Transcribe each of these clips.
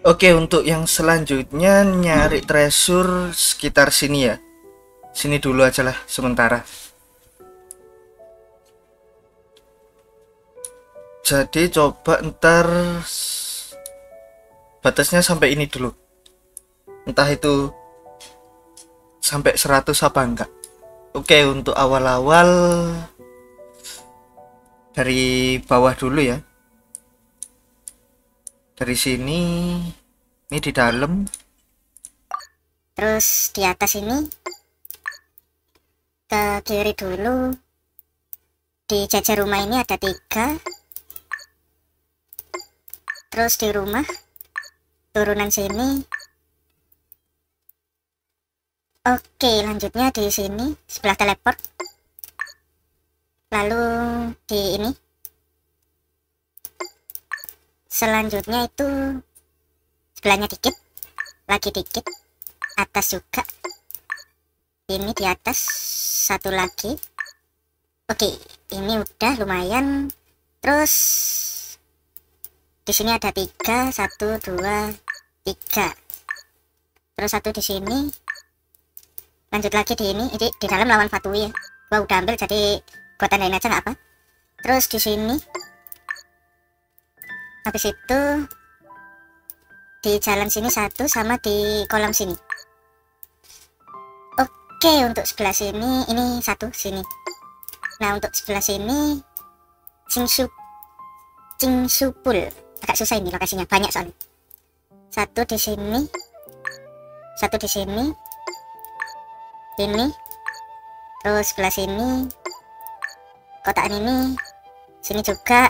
Oke, untuk yang selanjutnya nyari treasure sekitar sini ya. Sini dulu aja lah sementara. Jadi coba ntar batasnya sampai ini dulu. Entah itu sampai 100 apa enggak. Oke, untuk awal-awal dari bawah dulu ya. Dari sini, ini di dalam. Terus di atas ini ke kiri dulu. Di jajar rumah ini ada 3. Terus di rumah turunan sini. Oke, lanjutnya di sini sebelah teleport. Lalu di ini. Selanjutnya itu sebelahnya dikit, lagi dikit, atas juga. Ini di atas satu lagi. Oke, ini udah lumayan. Terus di sini ada 3, 1, 2, 3. Terus 1 di sini. Lanjut lagi di ini di dalam lawan Fatui ya. Gua udah ambil, jadi gua tandain aja nggak apa. Terus di sini. Habis itu di jalan sini 1 sama di kolam sini. Oke, untuk sebelah sini ini 1 sini. Nah, untuk sebelah sini Cingsupul. Agak susah ini lokasinya, banyak soalnya. 1 di sini. 1 di sini. Ini. Terus sebelah sini. Kotaan ini. Sini juga.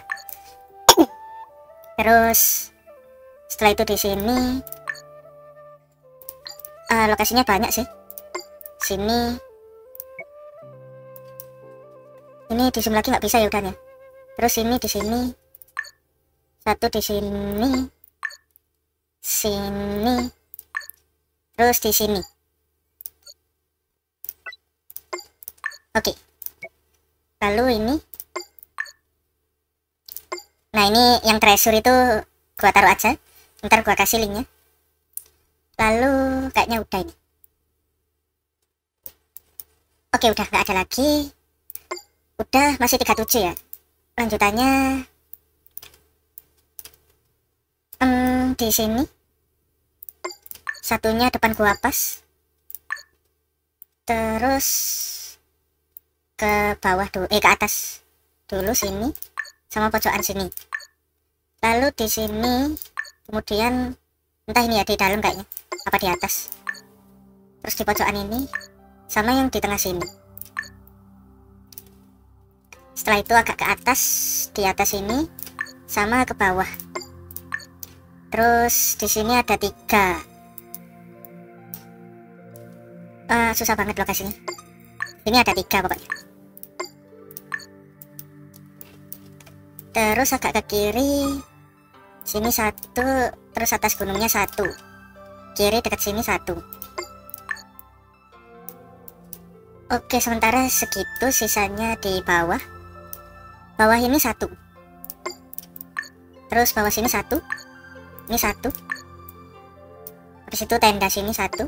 Terus setelah itu di sini. Lokasinya banyak sih. Sini. Ini di sini lagi nggak bisa ya udahnya. Terus ini di sini. 1 di sini. Sini. Terus di sini. Oke. Lalu ini. Nah, ini yang treasure itu gua taruh aja. Ntar gua kasih linknya. Lalu kayaknya udah ini. Oke, udah nggak ada lagi. Udah, masih 37 ya. Lanjutannya di sini. Satunya depan gua pas. Terus ke bawah dulu, ke atas dulu sini sama pojokan sini. Lalu di sini kemudian entah ini ya di dalam kayaknya apa di atas. Terus di pojokan ini sama yang di tengah sini. Setelah itu agak ke atas, di atas ini sama ke bawah. Terus di sini ada 3. Susah banget lokasinya. Ini ada 3 pokoknya. Terus agak ke kiri. Sini 1, terus atas gunungnya 1. Kiri dekat sini 1. Oke, sementara segitu, sisanya di bawah. Bawah ini 1. Terus bawah sini 1. Ini 1. Habis itu tenda sini 1.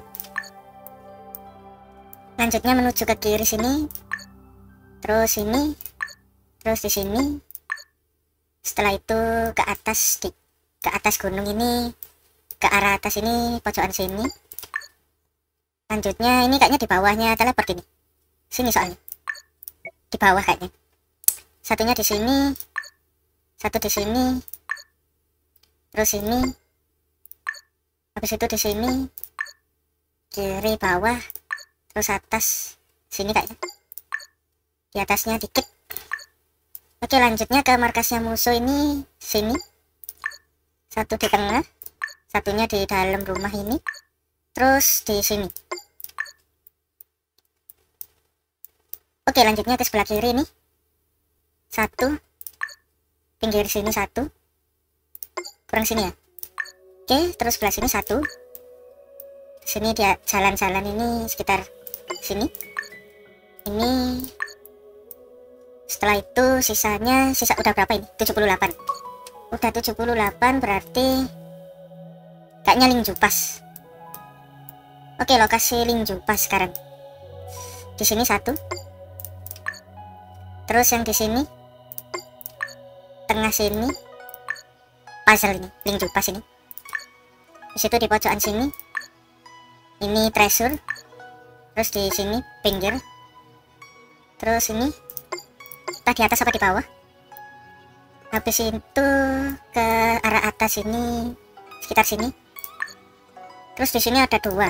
Lanjutnya menuju ke kiri sini. Terus ini. Terus di sini. Setelah itu ke atas ke atas gunung ini, ke arah atas ini, pojokan sini. Lanjutnya ini kayaknya di bawahnya teleport ini. Sini soalnya. Di bawah kayaknya. Satunya di sini. 1 di sini. Terus ini. Habis itu di sini. Kiri bawah. Terus atas. Sini kayaknya. Di atasnya dikit. Oke, lanjutnya ke markasnya musuh ini. Sini. 1 di tengah. Satunya di dalam rumah ini. Terus di sini. Oke, lanjutnya ke sebelah kiri ini. 1. Pinggir sini 1. Kurang sini ya. Oke, terus sebelah sini 1. Sini dia jalan-jalan ini sekitar sini. Ini. Setelah itu sisa udah berapa ini? 78. Udah 78 berarti kayaknya link Jupas. Oke, lokasi link Jupas sekarang. Di sini satu. Terus yang di sini tengah sini puzzle ini, link Jupas ini. Di situ di pojokan sini ini treasure. Terus di sini pinggir. Terus ini entah di atas apa di bawah. Habis itu ke arah atas ini, sekitar sini. Terus di sini ada dua.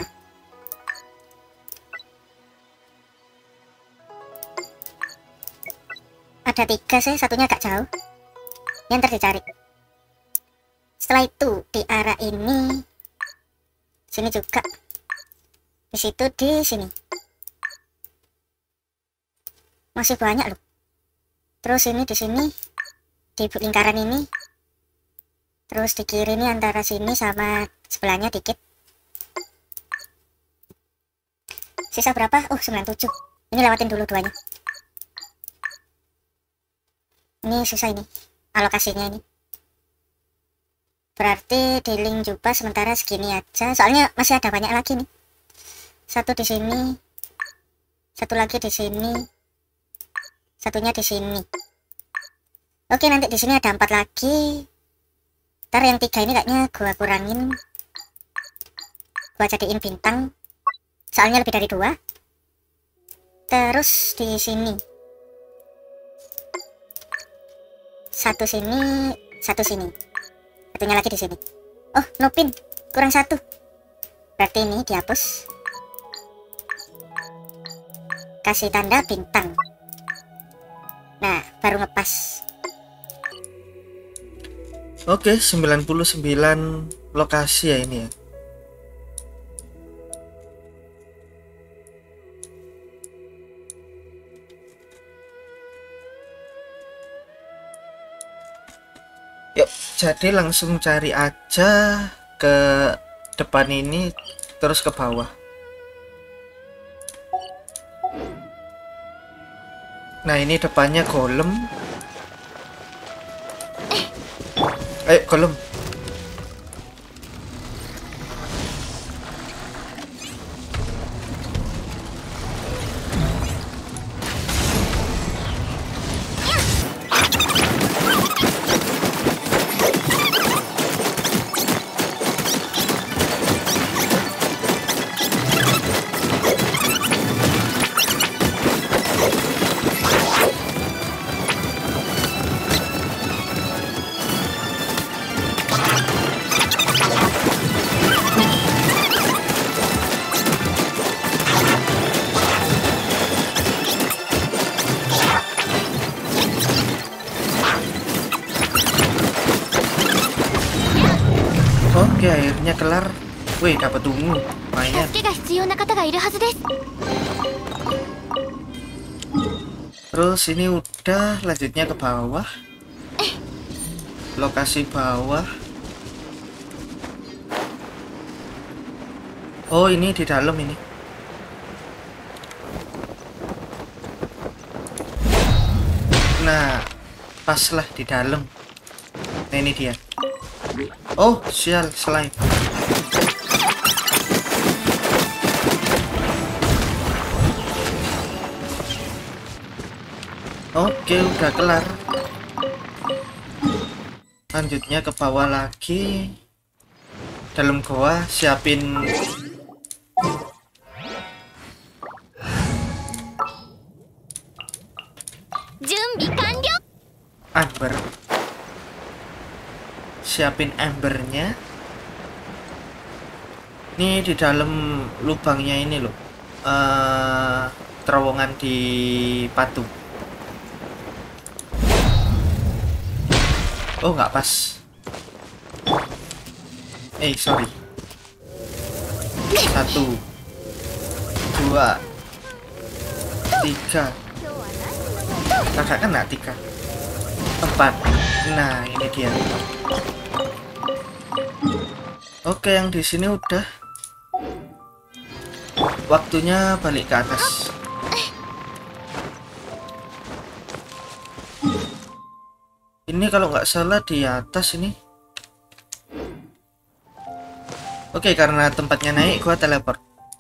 Ada tiga sih, satunya agak jauh. Yang ntar dicari. Setelah itu di arah ini, sini juga. Di situ, di sini. Masih banyak loh. Terus ini di sini, di lingkaran ini. Terus di kiri ini antara sini sama sebelahnya dikit. Sisa berapa? Oh, 97. Ini lewatin dulu duanya. Ini susah ini alokasinya ini. Berarti di link Jupas sementara segini aja. Soalnya masih ada banyak lagi nih. Satu di sini. Satu lagi di sini. Satunya di sini. Oke, nanti di sini ada 4 lagi. Ntar yang 3 ini kayaknya gua kurangin. Gua jadiin bintang. Soalnya lebih dari 2. Terus di sini. Satu sini, satu sini. Satunya lagi di sini. Oh, no pin. Kurang 1. Berarti ini dihapus. Kasih tanda bintang. Nah, baru ngepas. Oke, 99 lokasi ya ini ya. Yuk, jadi langsung cari aja ke depan ini, terus ke bawah. Nah, ini depannya golem. Ayo, golem. Oke, akhirnya kelar. Wih, dapat ungu. Lumayan. Terus ini udah, lanjutnya ke bawah. Lokasi bawah. Oh, ini di dalam ini. Nah, pas lah di dalam. Nah, ini dia. Oh, sial, slime. Oke, udah kelar. Lanjutnya ke bawah lagi. Dalam goa siapin amber. Siapin embernya. Ini di dalam lubangnya ini loh. Terowongan di patung. Oh, nggak pas. Sorry. 1, 2, 3. Kakak kena 3, 4. Nah, ini dia. Oke, yang di sini udah. Waktunya balik ke atas. Ini kalau nggak salah di atas ini. Oke, karena tempatnya naik, gua teleport.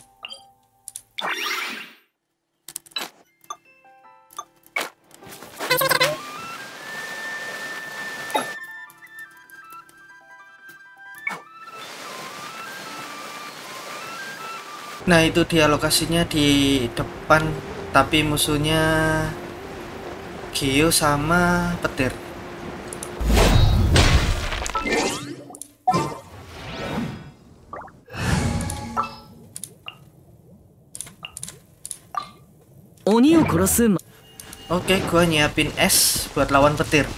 Nah, itu dia lokasinya di depan, tapi musuhnya Geo sama petir. Oke, gua nyiapin es buat lawan petir.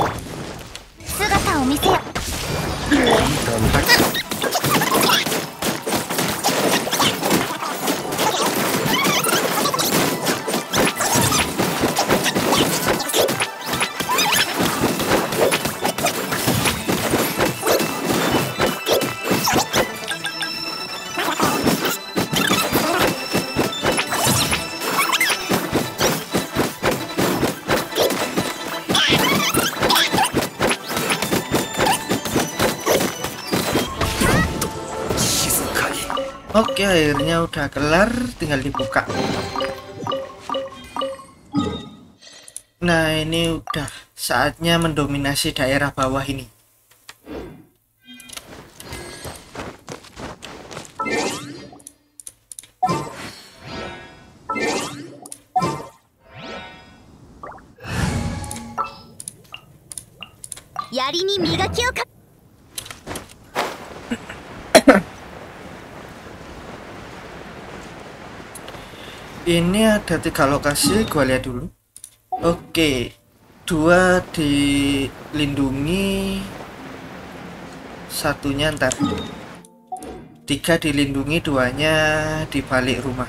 Oke, akhirnya udah kelar, tinggal dibuka. Nah, ini udah saatnya mendominasi daerah bawah ini. Ini ada 3 lokasi, gua lihat dulu. Oke, 2 dilindungi, satunya ntar. 3 dilindungi, 2-nya di balik rumah.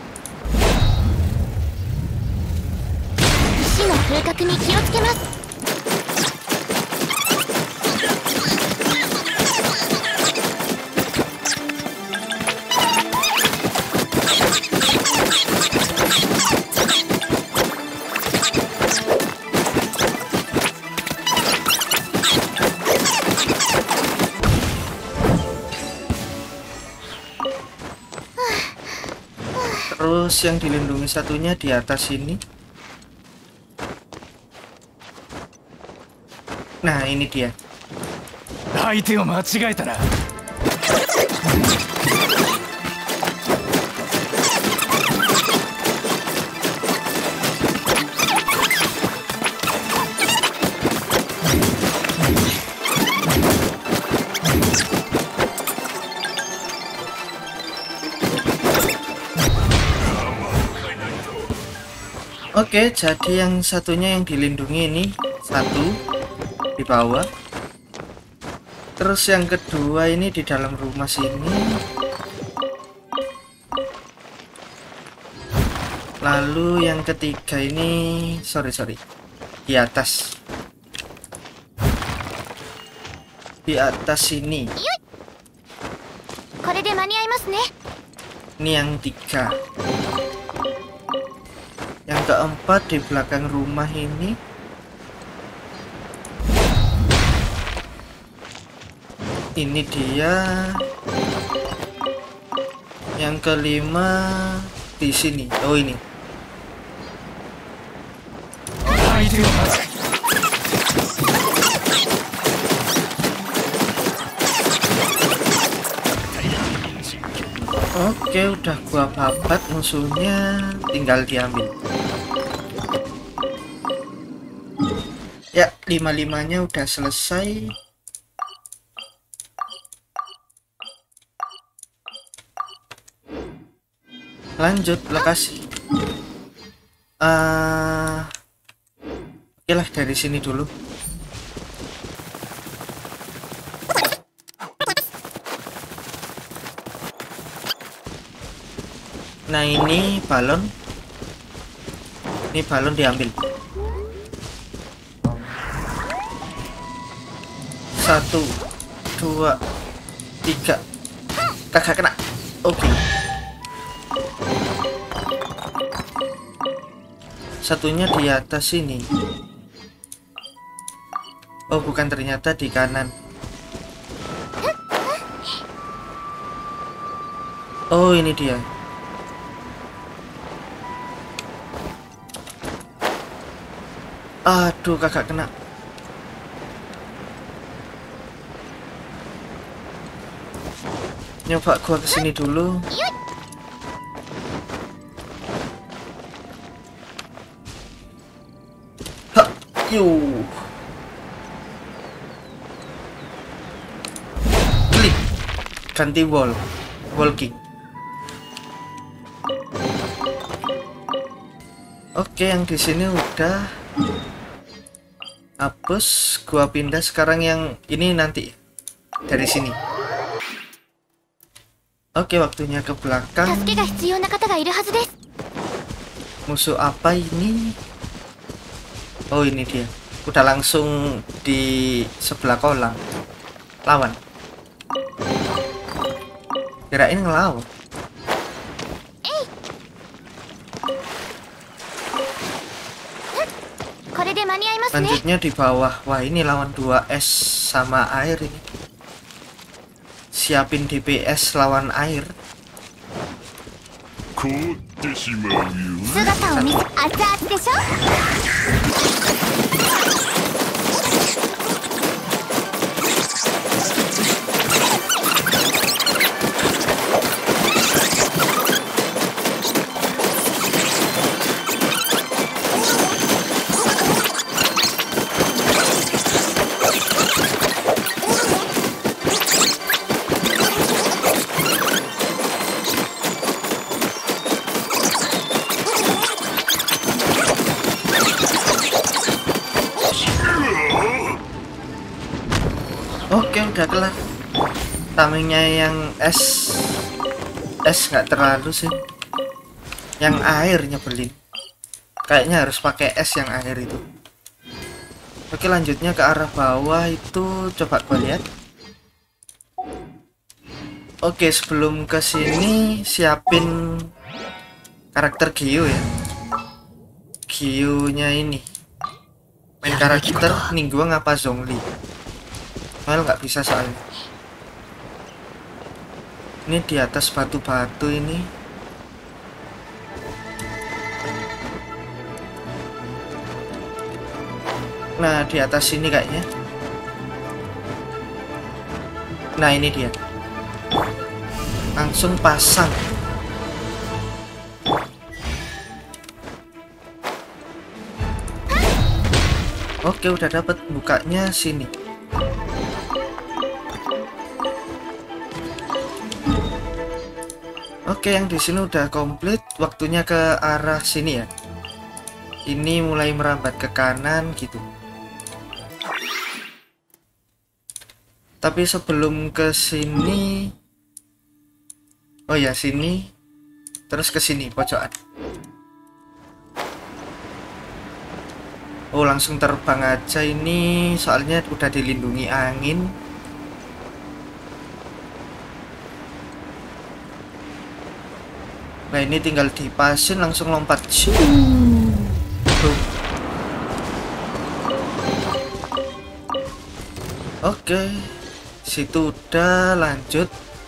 Terus yang dilindungi satunya di atas sini. Nah, ini dia. Oke, jadi yang satunya yang dilindungi ini, 1 di bawah. Terus yang kedua ini di dalam rumah sini. Lalu yang ketiga ini, sorry, di atas. Di atas sini. Ini yang 3. Yang keempat di belakang rumah ini. Ini dia. Yang kelima di sini. Oh, ini. Oke, udah gua babat musuhnya, tinggal diambil. Ya, 5-5-nya udah selesai. Lanjut lokasi. Oke lah, dari sini dulu. Nah, ini balon. Ini balon diambil. 1, 2, 3. Kagak kena. Oke. Satunya di atas sini. Oh, bukan, ternyata di kanan. Oh, ini dia. Aduh, kakak kena. Nyoba gua kesini dulu. Ha, yuk. Klik. Ganti wall. Walking. Oke, yang di sini udah hapus. Gua pindah sekarang yang ini nanti dari sini. Oke, waktunya ke belakang. Musuh apa ini? Oh, ini dia. Udah langsung di sebelah kolam. Lawan. Kirain ngelawan. Lanjutnya di bawah. Wah, ini lawan 2 es sama air ini. Siapin DPS lawan air. Oke, udah kelar. Tamengnya yang es nggak terlalu sih. Yang air nyebelin. Kayaknya harus pakai es yang air itu. Oke, lanjutnya ke arah bawah itu coba gue lihat. Oke, sebelum ke sini siapin karakter Gyu ya. Gyu-nya ini. Main karakter Ningguang apa Zhongli? Well, nggak bisa soalnya. Ini di atas batu-batu ini. Nah, di atas sini kayaknya. Nah, ini dia. Langsung pasang. Oke, udah dapat. Bukanya sini. Oke, yang di sini udah komplit. Waktunya ke arah sini ya. Ini mulai merambat ke kanan gitu. Tapi sebelum ke sini, oh ya sini, terus ke sini pojokan. Oh, langsung terbang aja ini, soalnya udah dilindungi angin. Nah, ini tinggal dipasin langsung lompat. Tuh. Oke, situ udah lanjut.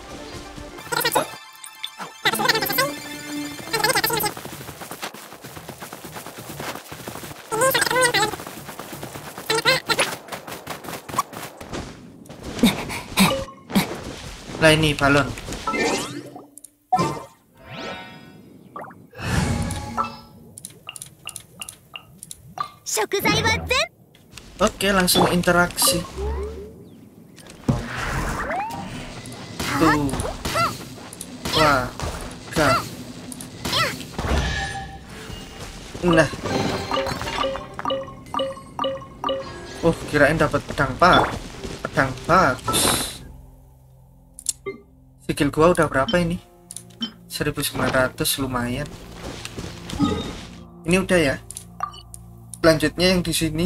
Nah, ini balon. Oke, langsung interaksi. Tuh. Wah, gak. Nah. Oh, kirain dapat pedang bagus. Skill gua udah berapa ini? 1900, lumayan. Ini udah ya. Selanjutnya yang di sini.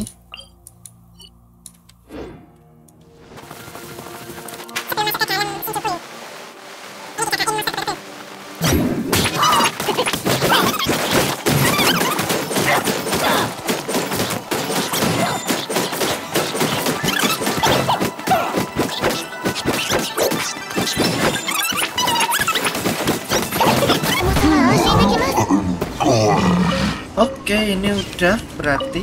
Oke, ini udah berarti.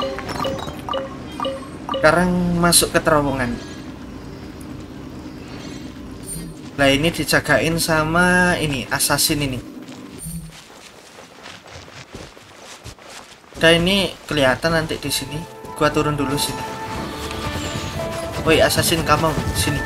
Sekarang masuk ke terowongan. Nah, ini dijagain sama ini assassin ini. Dan ini kelihatan nanti di sini. Gua turun dulu sini. Woi, assassin kamu sini.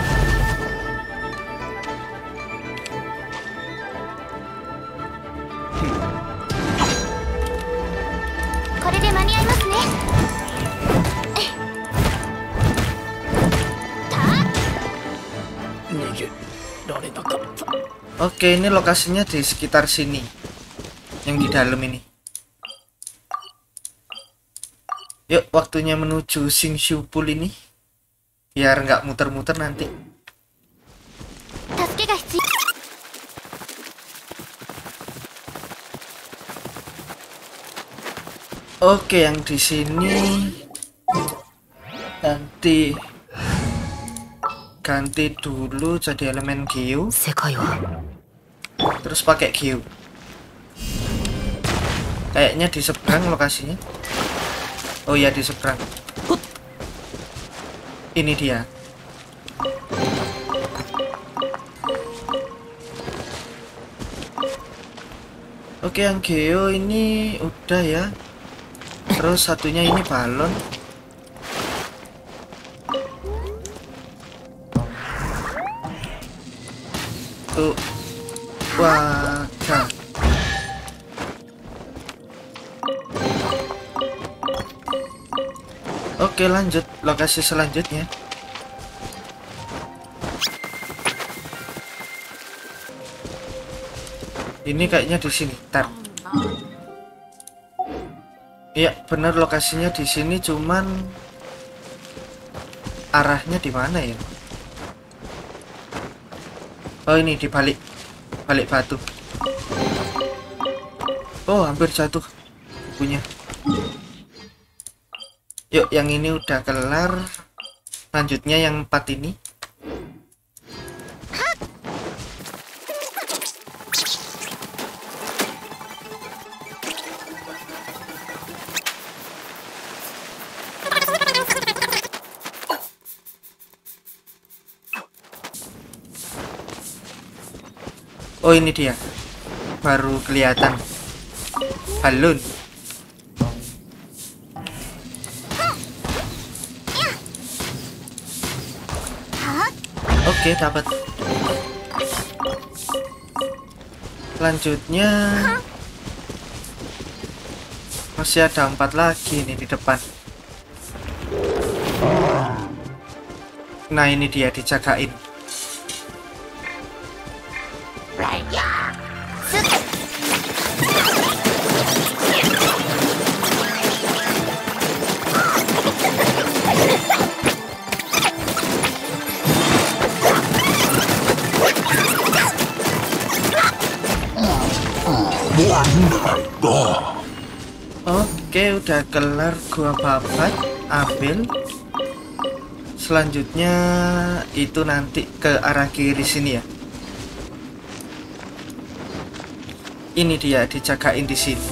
Oke, ini lokasinya di sekitar sini. Yang di dalam ini. Yuk, waktunya menuju Shinshu Pool ini. Biar nggak muter-muter nanti. Oke, yang di sini ganti dulu jadi elemen Gyu. Terus pakai Gyu. Kayaknya di seberang lokasinya. Oh ya, di seberang. Ini dia. Oke, yang Geo ini udah ya. Terus satunya ini balon. Tuh. Wadah. Oke, lanjut lokasi selanjutnya. Ini kayaknya di sini. Tar. Iya, bener lokasinya di sini, cuman arahnya di mana ya? Oh, ini di balik batu. Oh, hampir jatuh punya. Yuk, yang ini udah kelar. Lanjutnya yang 4 ini. Oh, ini dia. Baru kelihatan. Balon. Oke, dapat. Selanjutnya masih ada 4 lagi nih di depan. Nah, ini dia dijagain. Oke, udah kelar gua babat, ambil. Selanjutnya itu nanti ke arah kiri sini ya. Ini dia dijagain di sini.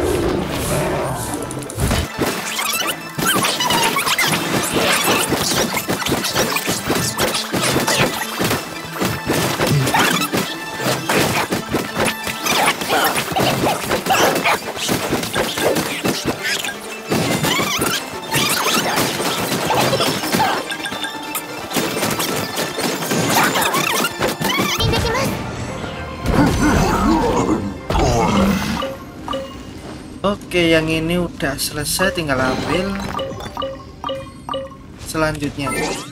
Oke, yang ini udah selesai, tinggal ambil. Selanjutnya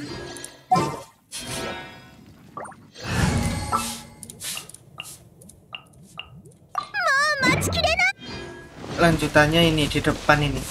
lanjutannya ini di depan ini.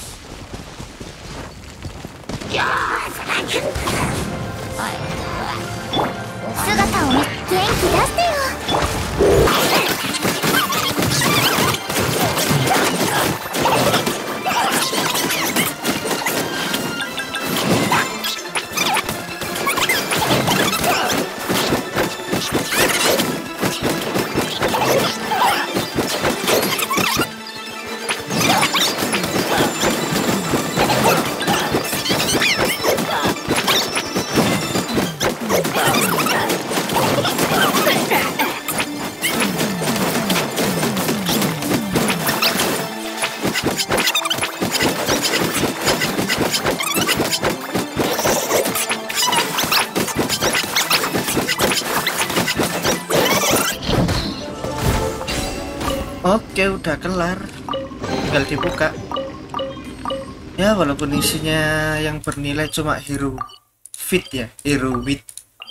Oke, udah kelar. Tinggal dibuka. Ya, walaupun isinya yang bernilai cuma hero fit ya, hero wit.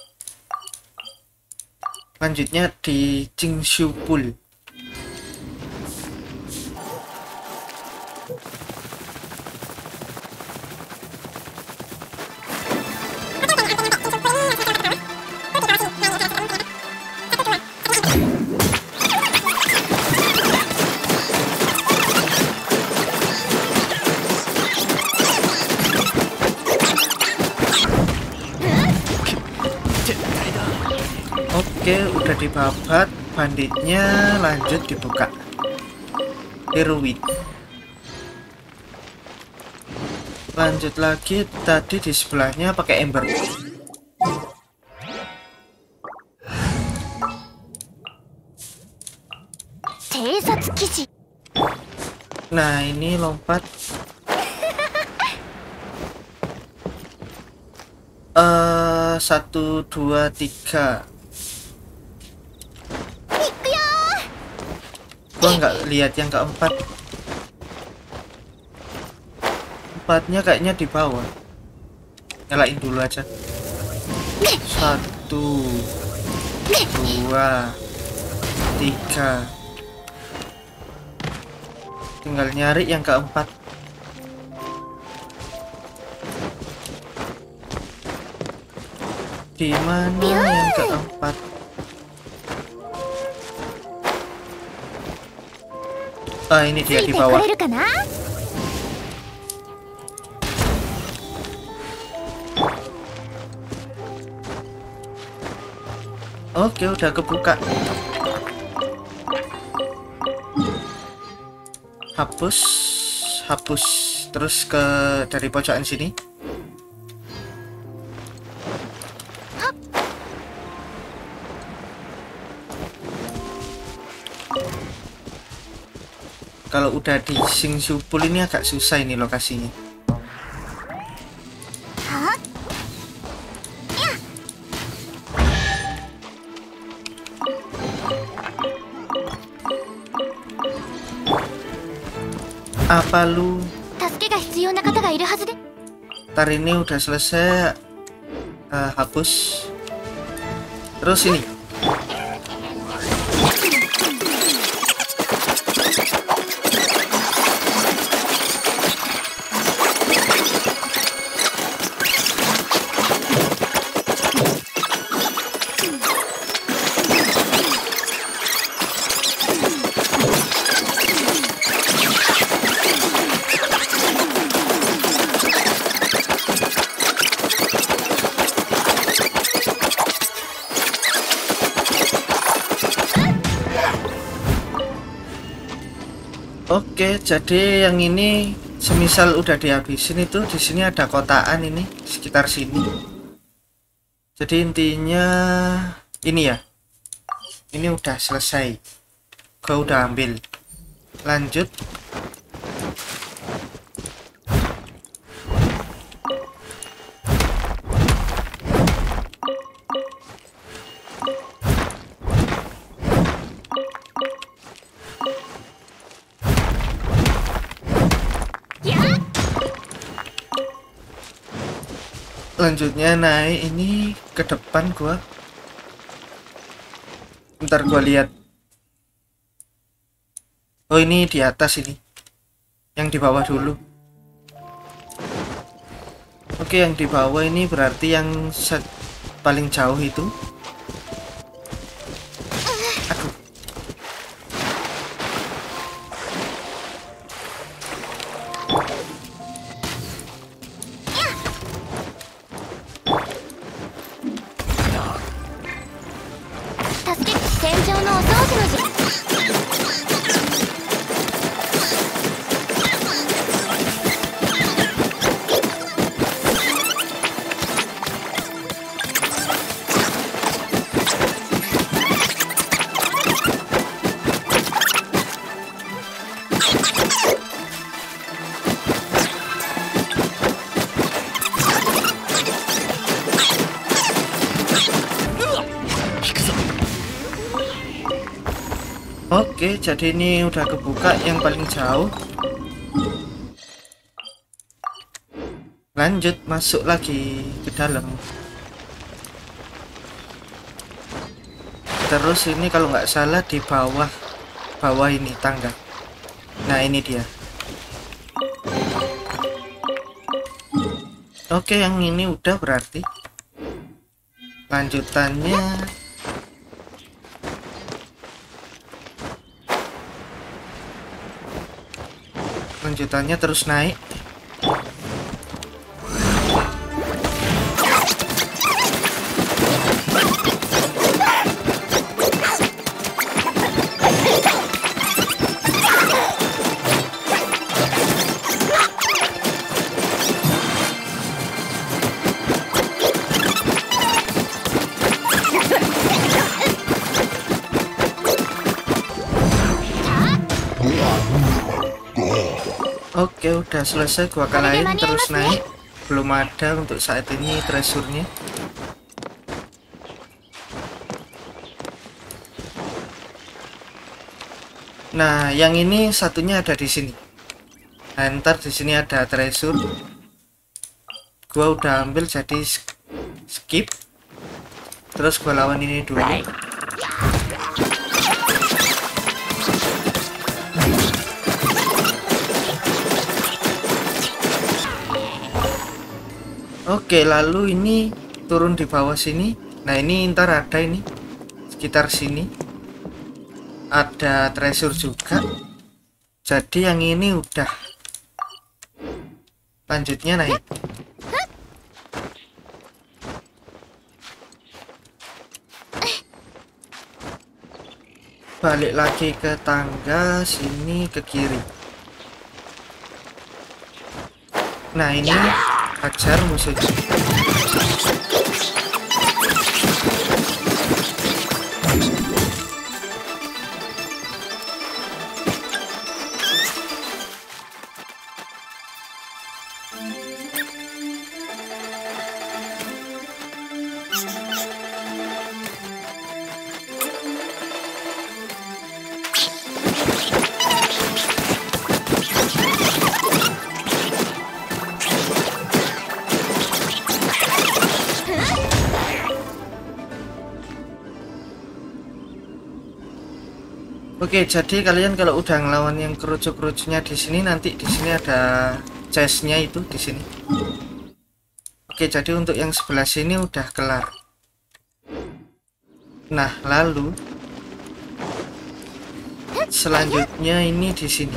Lanjutnya di Jingshu Pool. Oke, udah dibabat, banditnya lanjut dibuka. Heroic. Lanjut lagi, tadi di sebelahnya pakai ember. Nah, ini lompat. 1, 2, 3. Gua nggak lihat yang keempat. Empatnya kayaknya di bawah. Nyalain dulu aja. 1, 2, 3. Tinggal nyari yang keempat. Di mana yang keempat? Ah, ini dia di bawah. Oke, udah kebuka. Hapus, hapus. Terus ke dari pojokan sini. Kalau udah di Jingshu Pool ini agak susah ini lokasinya. Apa lu? Ntar ini udah selesai. Hapus. Terus ini. Oke, jadi yang ini semisal udah dihabisin itu di sini ada kotaan ini sekitar sini. Jadi intinya ini ya. Ini udah selesai. Gua udah ambil. Lanjut. Lanjutnya naik ini ke depan gua. Ntar gua lihat. Oh, ini di atas ini. Yang di bawah dulu. Oke, yang di bawah ini berarti yang paling jauh itu. Aduh. Oke, jadi ini udah kebuka yang paling jauh. Lanjut masuk lagi ke dalam. Terus ini kalau nggak salah di bawah ini tangga. Nah ini dia. Oke, yang ini udah berarti. Lanjutannya terus naik. Oke, udah selesai gua kalahin. Terus naik. Belum ada untuk saat ini treasure-nya. Nah, yang ini satunya ada di sini. Nah, ntar di sini ada treasure. Gua udah ambil jadi skip. Terus gua lawan ini dulu. Oke, lalu ini turun di bawah sini. Nah, ini ntar ada ini sekitar sini ada treasure juga. Jadi yang ini udah. Lanjutnya naik. Balik lagi ke tangga sini ke kiri. Nah, ini hajar musuhnya. Oke, jadi kalian kalau udah ngelawan yang kerucuk-kerucuknya di sini, nanti di sini ada chestnya itu di sini. Oke, jadi untuk yang sebelah sini udah kelar. Nah, lalu selanjutnya ini di sini.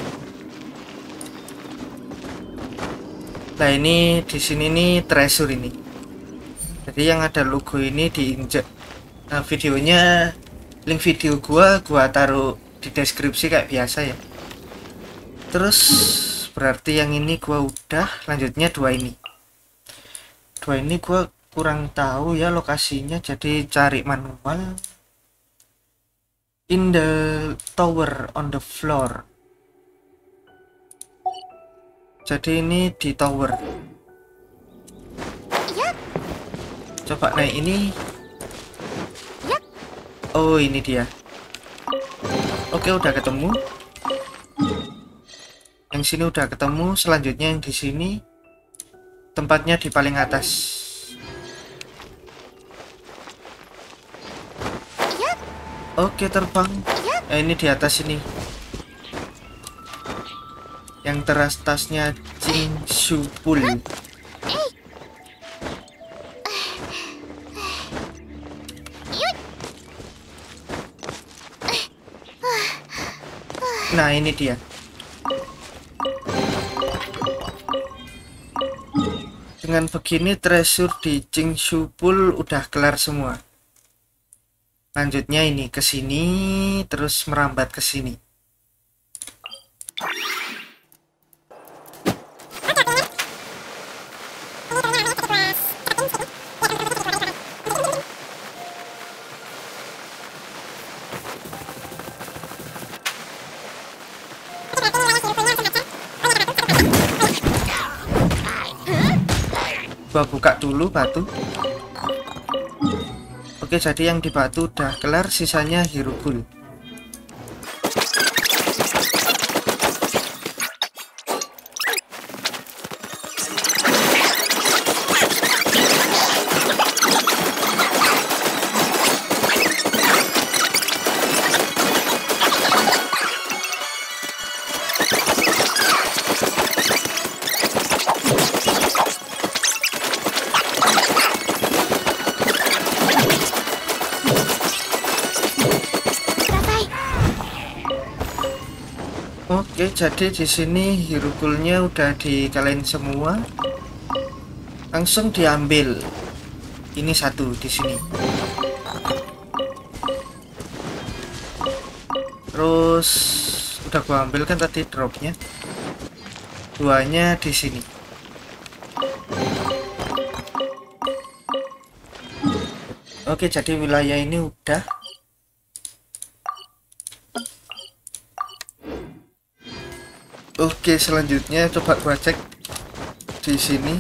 Nah, ini di sini nih treasure ini. Jadi yang ada logo ini diinjek. Nah, videonya, link video gua taruh di deskripsi kayak biasa ya. Terus berarti yang ini gua udah. Lanjutnya dua ini gua kurang tahu ya lokasinya, jadi cari manual. In the tower on the floor. Jadi ini di tower. Coba naik ini. Oh, ini dia. Oke, udah ketemu. Yang sini udah ketemu. Selanjutnya yang di sini. Tempatnya di paling atas. Oke, terbang. Nah, ini di atas ini. Yang teratasnya Jingshu Pool. Nah, ini dia. Dengan begini treasure di Jingshu Pool udah kelar semua. Lanjutnya ini ke sini, terus merambat ke sini. Gua buka dulu batu. Oke, jadi yang di batu udah kelar, sisanya Hyrule. Oke, jadi di sini Hirukulnya udah dikalahin semua. Langsung diambil. Ini satu di sini. Terus udah gua ambil kan tadi dropnya. Duanya di sini. Oke, jadi wilayah ini udah. Oke, selanjutnya coba gua cek di sini.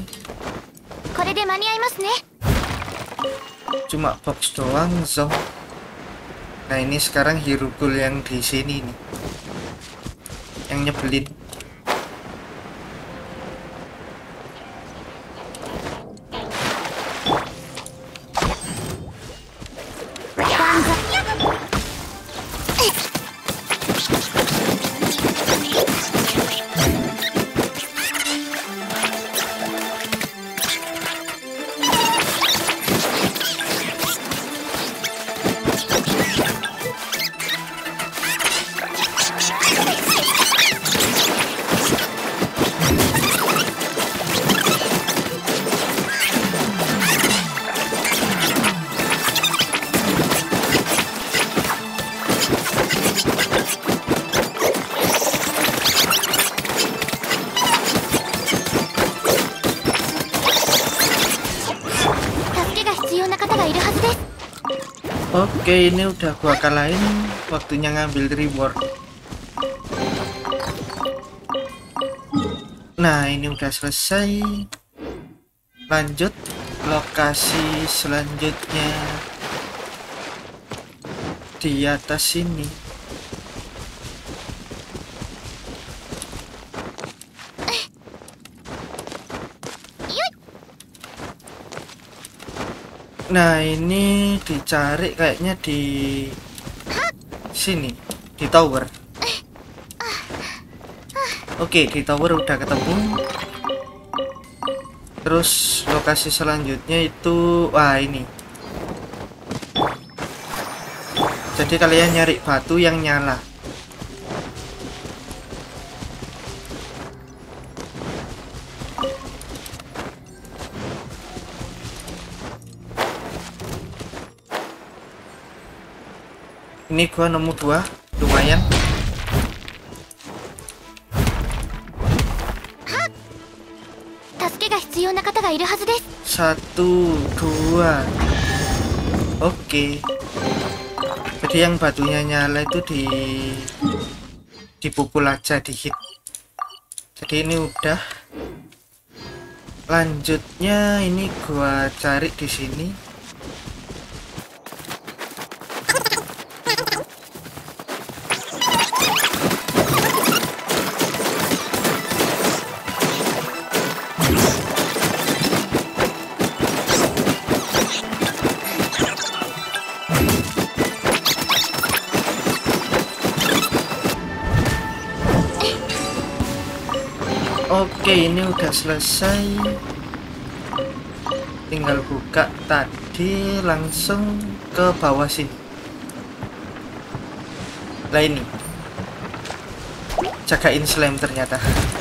Cuma box doang, Zong. Nah, ini sekarang Hirukul yang di sini nih. Yang nyebelin. Oke, ini udah gua kalahin. Waktunya ngambil reward. Nah, ini udah selesai. Lanjut lokasi selanjutnya di atas sini. Nah, ini dicari kayaknya di sini, di tower. Oke, di tower udah ketemu. Terus lokasi selanjutnya itu, wah ini. Jadi kalian nyari batu yang nyala. Ini gua nemu 2, lumayan. Satu, 2. Oke. Jadi yang batunya nyala itu dipukul aja, di hit. Jadi ini udah. Lanjutnya ini gua cari di sini. Oke, ini udah selesai. Tinggal buka tadi, langsung ke bawah sini. Lah ini. Jagain slime ternyata.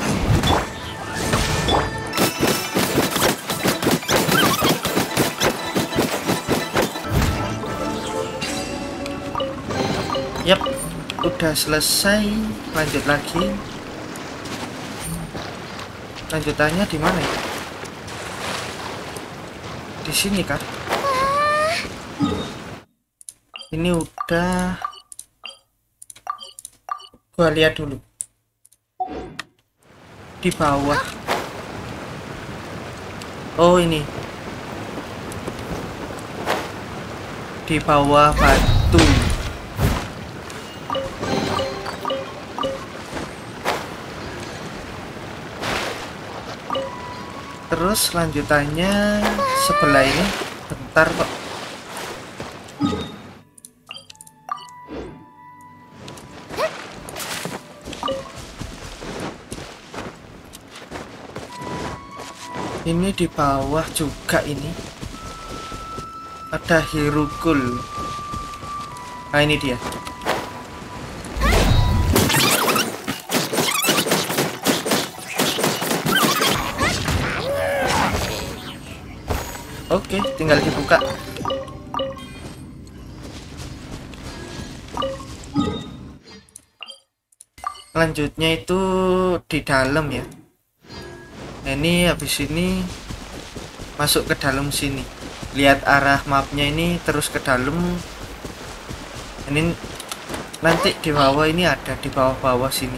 Yap, udah selesai. Lanjut lagi. Lanjutannya di mana ya? Di sini kah? Ini udah. Gua lihat dulu. Di bawah. Oh, ini. Di bawah batu. Terus lanjutannya sebelah ini. Bentar kok. Ini di bawah juga ini. Ada Hirukul. Nah, ini dia. Oke, tinggal dibuka. Lanjutnya itu di dalam ya. Nah, ini habis ini masuk ke dalam sini. Lihat arah mapnya ini, terus ke dalam. Ini nanti di bawah ini ada, di bawah-bawah sini.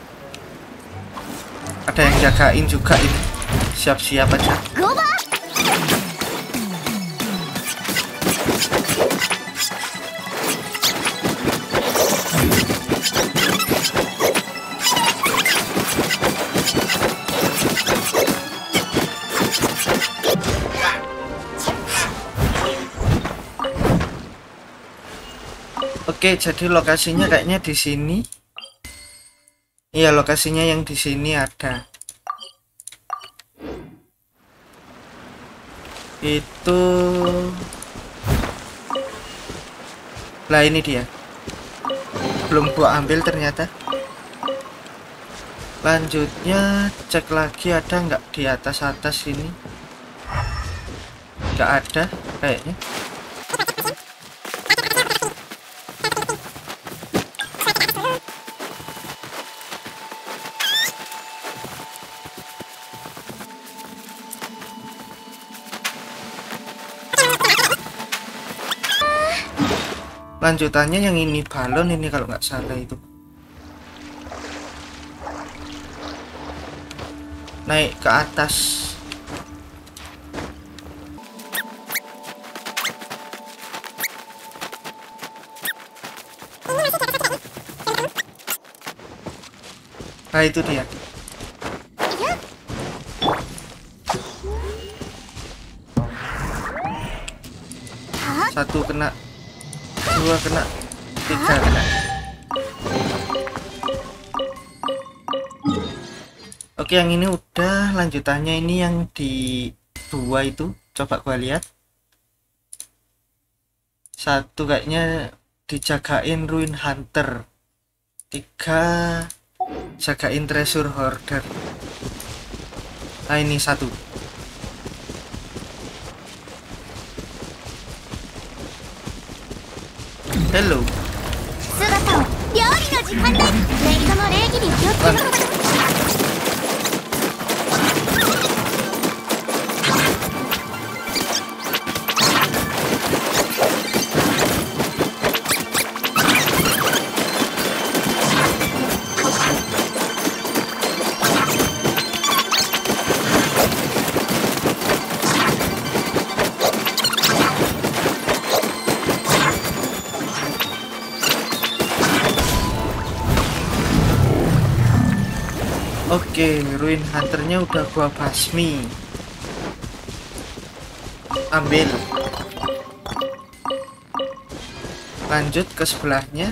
Ada yang jagain juga ini. Siap-siap aja. Oke, jadi lokasinya kayaknya di sini. Iya, lokasinya yang di sini ada. Itu. Lah ini dia. Belum gua ambil ternyata. Lanjutnya cek lagi ada nggak di atas ini. Nggak ada kayaknya. Lanjutannya yang ini balon ini kalau nggak salah itu. Naik ke atas. Nah itu dia. Satu kena, dua kena, tiga kena. Oke, yang ini udah. Lanjutannya ini yang di dua itu, coba gua lihat. Satu kayaknya dijagain Ruin Hunter, tiga jagain Treasure Hoarder. Nah ini satu. Hello. Oke, Ruin Hunternya udah gua basmi. Ambil. Lanjut ke sebelahnya.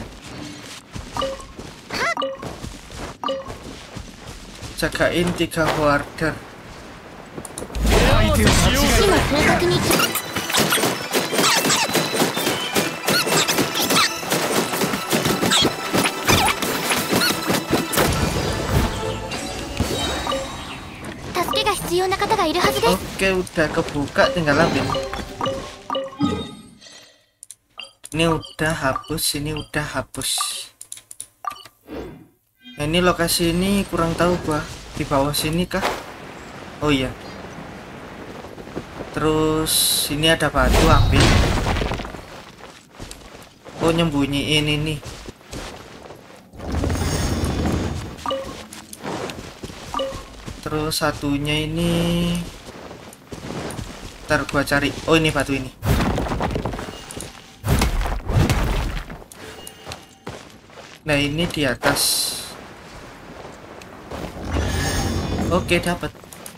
Jagain 3 hoarder. Oke, udah kebuka, tinggal ambil. Ini udah hapus, ini udah hapus. Nah, ini lokasi ini kurang tahu gua. Di bawah sini kah? Oh iya. Terus ini ada batu, ambil. Oh, nyembunyiin ini. Terus satunya ini, ntar gua cari. Oh, ini batu ini. Nah ini di atas. Oke, dapat.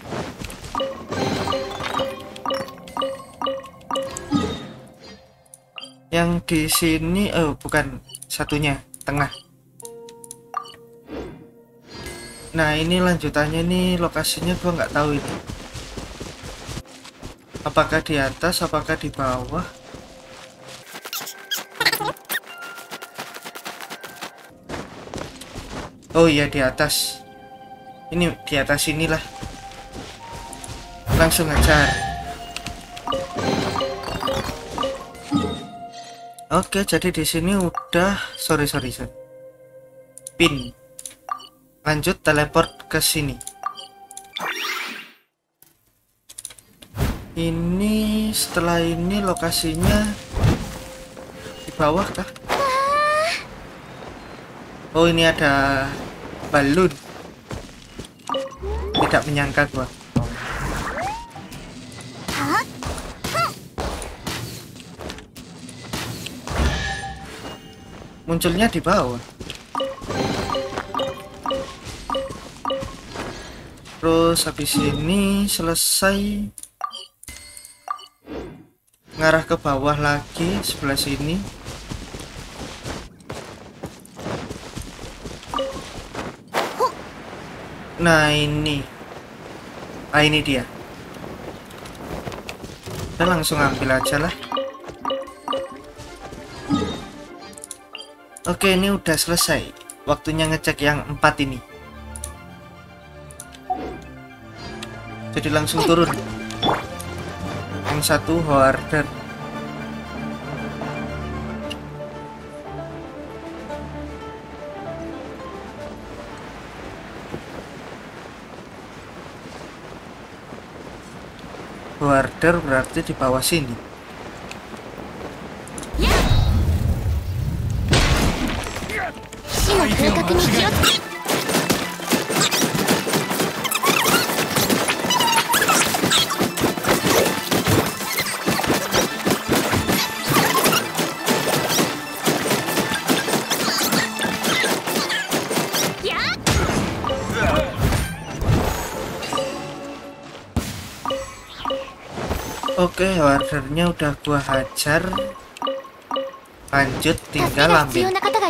Yang di sini, oh bukan, satunya tengah. Nah ini lanjutannya, nih lokasinya gua nggak tahu ini. Apakah di atas, apakah di bawah? Oh iya, di atas. Ini di atas inilah. Langsung aja. Oke, jadi di sini udah sorry. Pin. Lanjut teleport ke sini. Ini setelah ini lokasinya di bawah kah? Oh, ini ada balon. Tidak menyangka gua. Munculnya di bawah. Terus habis ini selesai, ngarah ke bawah lagi sebelah sini. Nah ini, ini dia. Kita langsung ambil aja lah. Oke, ini udah selesai. Waktunya ngecek yang 4 ini. Jadi langsung turun. Yang satu order. Order berarti di bawah sini. Oke, ordernya udah gua hajar. Lanjut, tinggal ambil.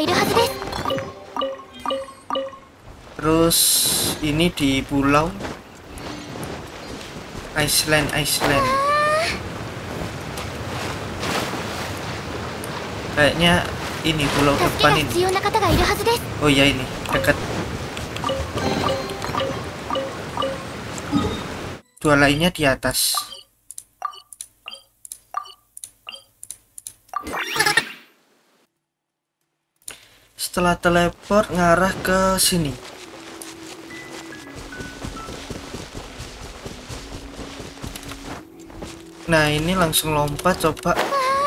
Terus ini di pulau Iceland. Kayaknya ini pulau depan ini. Oh ya, ini dekat. Dua lainnya di atas. Setelah teleport ngarah ke sini. Nah, ini langsung lompat coba.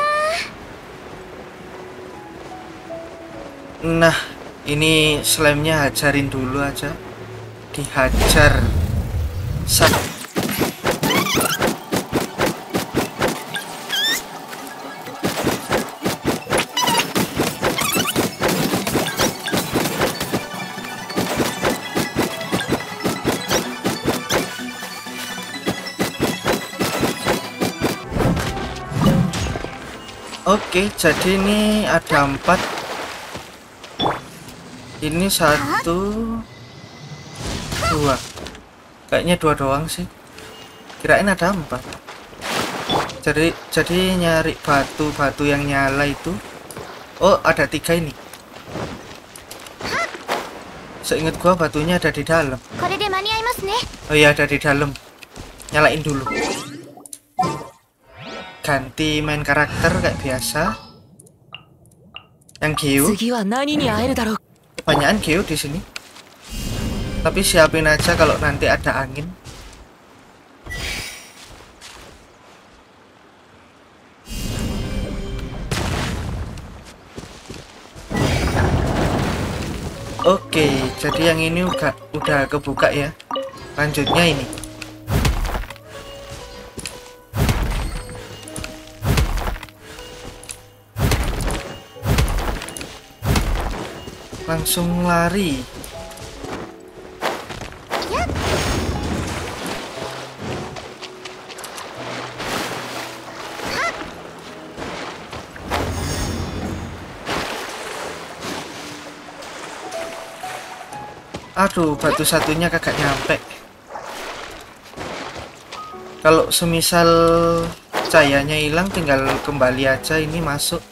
Nah, ini slime-nya hajarin dulu aja. Dihajar. Sak. Oke, jadi ini ada 4. Ini 1, 2. Kayaknya 2 doang sih. Kirain ada 4. Jadi nyari batu yang nyala itu. Oh, ada 3 ini. Seingat gua batunya ada di dalam. Oh iya, ada di dalam. Nyalain dulu. Ganti main karakter kayak biasa. Yang Geo. Kebanyakan Geo di sini. Tapi siapin aja kalau nanti ada angin. Oke, jadi yang ini udah kebuka ya. Lanjutnya ini. Langsung lari. Aduh, batu satunya kagak nyampe. Kalau semisal cahayanya hilang, tinggal kembali aja ini masuk.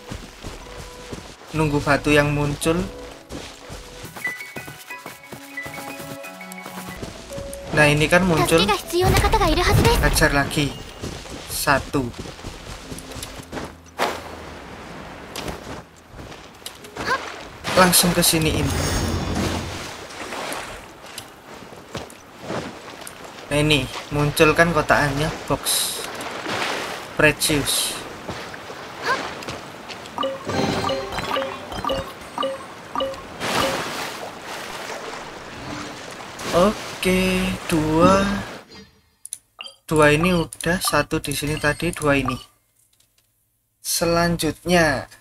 Nunggu batu yang muncul. Nah, ini kan muncul. Hajar lagi. 1. langsung ke siniin. Nah ini muncul kan kotakannya, box precious. Oke, dua ini udah, satu di sini tadi, dua ini. Selanjutnya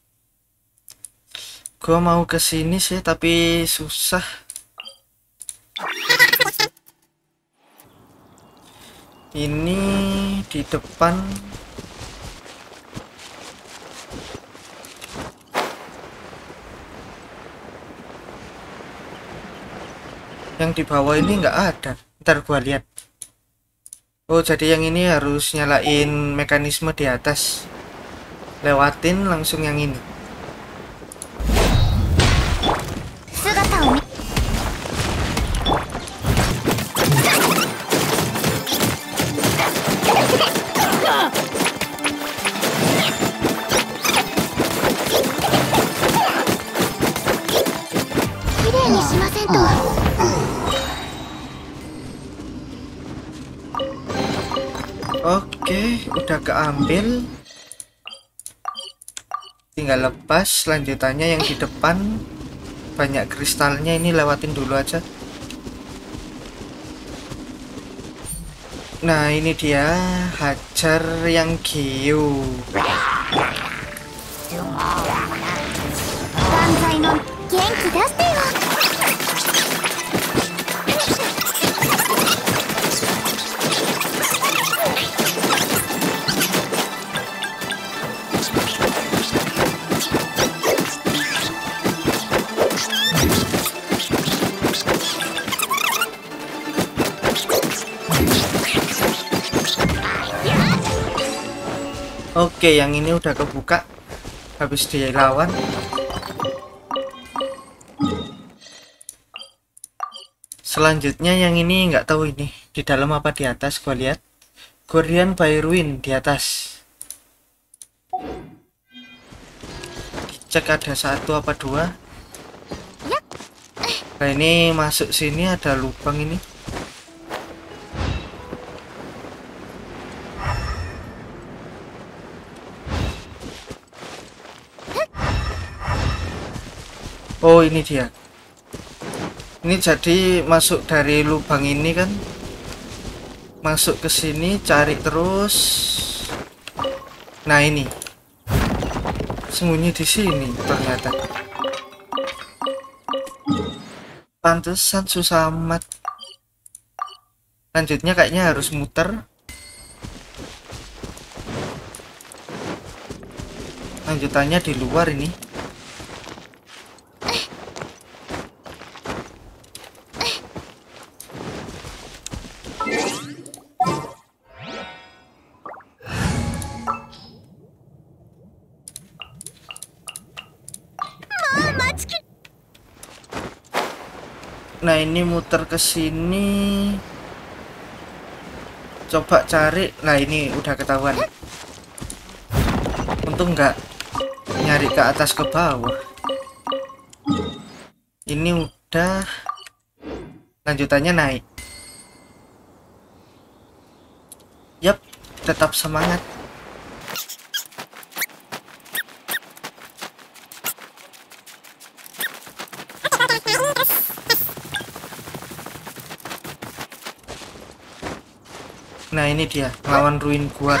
gua mau ke sini sih tapi susah. Ini di depan. Yang di bawah ini nggak ada. Ntar gua lihat. Oh, jadi yang ini harus nyalain mekanisme di atas. Lewatin langsung yang ini. Oke, udah keambil. Tinggal lepas. Lanjutannya yang di depan banyak kristalnya, ini lewatin dulu aja. Nah ini dia, hajar yang Gyu. Oke, yang ini udah kebuka habis dilawan. Selanjutnya yang ini nggak tahu ini di dalam apa di atas. Gua lihat Guardian by Ruin di atas. Dicek ada satu apa dua. Nah ini masuk sini ada lubang ini. Oh ini dia. Ini jadi masuk dari lubang ini kan. Masuk ke sini, cari terus. Nah ini. Sembunyi di sini ternyata. Pantesan susah amat. Lanjutnya kayaknya harus muter. Lanjutannya di luar ini. Nah ini muter ke sini. Coba cari. Nah ini udah ketahuan. Untung nggak nyari ke atas ke bawah. Ini udah. Lanjutannya naik. Yap, tetap semangat. Nah ini dia, lawan ruin kuat.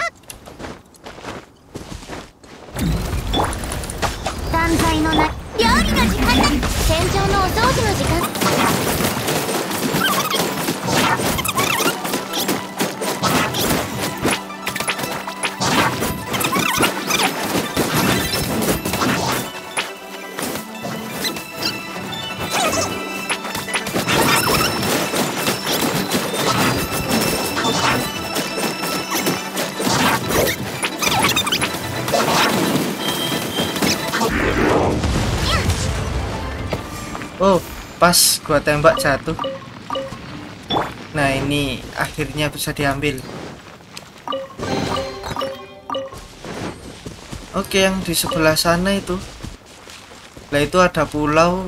Oh, pas gua tembak jatuh. Nah ini akhirnya bisa diambil. Oke, yang di sebelah sana itu Lah itu ada pulau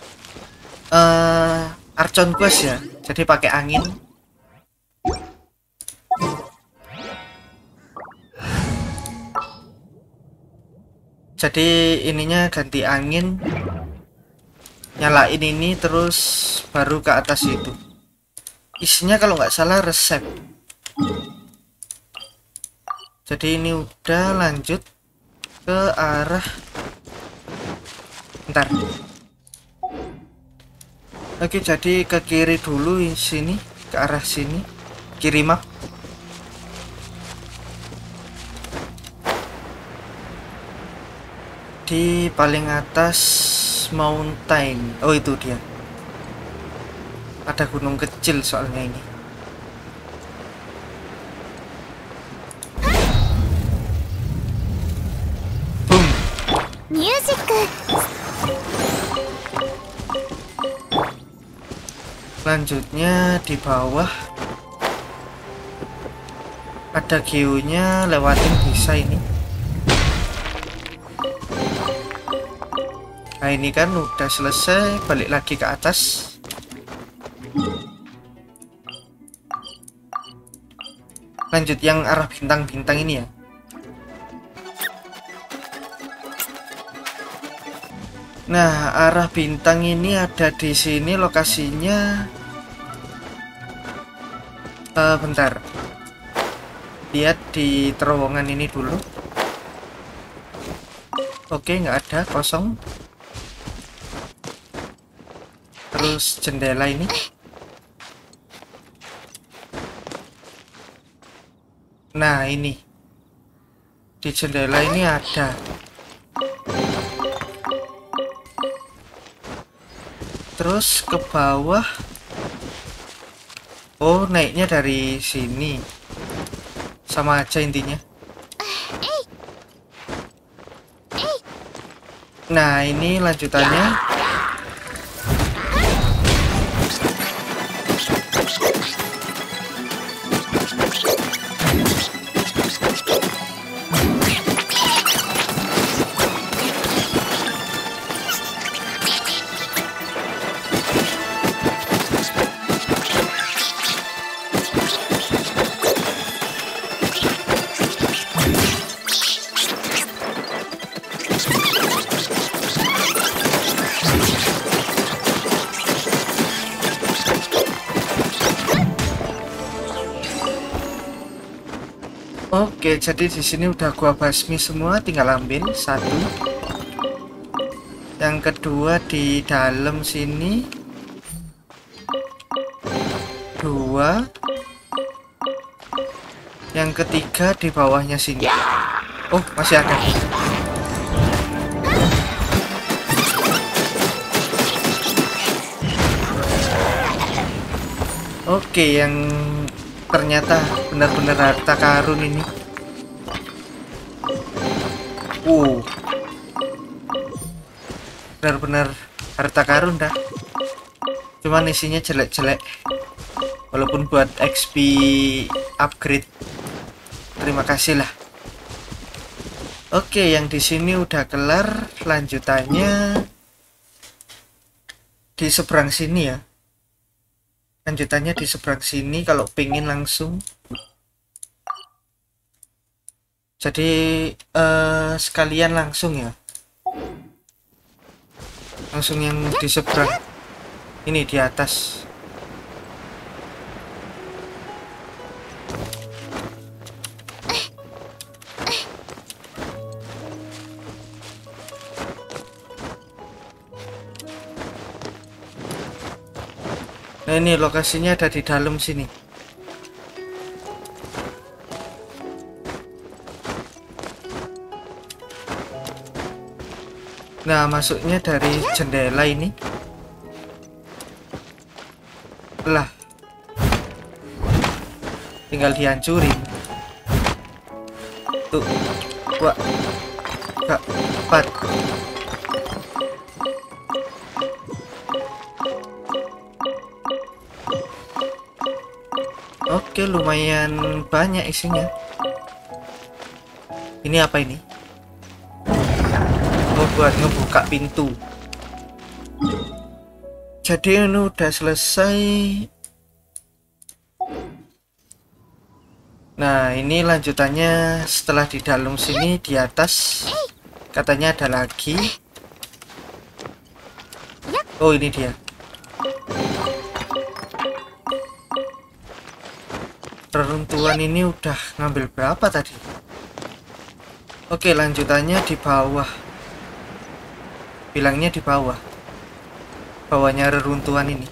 Archon Quest ya. Jadi pakai angin. Jadi ininya ganti angin. Nyalain ini terus baru ke atas itu. Isinya kalau nggak salah resep. Jadi ini udah lanjut ke arah, bentar. Oke, jadi ke kiri dulu sini, ke arah sini, kiri map. Di paling atas mountain. Oh, itu dia. Ada gunung kecil soalnya ini. Boom. Music. Selanjutnya di bawah ada geonya, lewatin bisa ini. Nah ini kan udah selesai, balik lagi ke atas. Lanjut yang arah bintang-bintang ini ya. Nah, arah bintang ini ada di sini lokasinya. Bentar. Lihat di terowongan ini dulu. Oke, nggak ada, kosong. Terus jendela ini. Nah, ini. Di jendela ini ada. Terus ke bawah. Oh, naiknya dari sini. Sama aja intinya. Nah, ini lanjutannya. Oke, jadi di sini udah gua basmi semua, tinggal ambil satu. Yang kedua di dalam sini. Dua. Yang ketiga di bawahnya sini. Oh, masih ada. Oke, yang ternyata benar-benar harta karun ini. Benar-benar harta karun dah. Cuman isinya jelek-jelek. Walaupun buat XP upgrade, terima kasih lah. Oke, yang di sini udah kelar. Lanjutannya di seberang sini ya. Lanjutannya di seberang sini kalau pengen langsung. Jadi sekalian langsung ya. Langsung yang di seberang. Ini di atas. Nah, ini lokasinya ada di dalam sini. Nah, masuknya dari jendela ini. Lah. Tinggal dihancurin. Tuh. 2 3 4. Oke, lumayan banyak isinya. Ini apa ini? Oh, buat ngebuka pintu. jadi ini udah selesai. Nah, ini lanjutannya setelah di dalam sini. Di atas katanya ada lagi. Oh, ini dia. Reruntuhan ini udah ngambil berapa tadi? Oke, lanjutannya di bawah. Bilangnya di bawah. Bawahnya reruntuhan ini.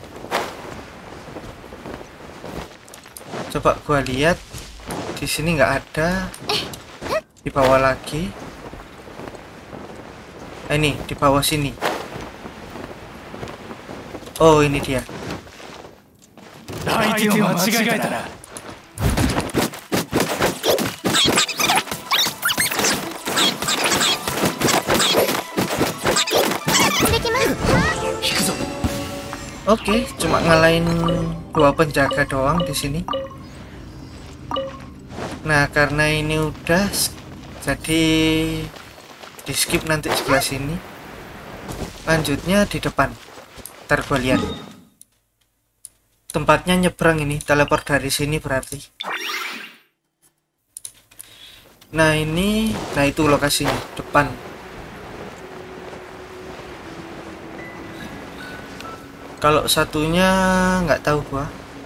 Coba gua lihat. Di sini nggak ada. Di bawah lagi. Ini di bawah sini. Oh, ini dia. Oke, cuma ngalahin 2 penjaga doang di sini. Nah, karena ini udah, jadi di skip nanti sebelah sini. Lanjutnya di depan. Ntar gua lihat. Tempatnya nyebrang ini, teleport dari sini berarti. Nah, ini, nah itu lokasinya, depan. Kalau satunya nggak tahu gua.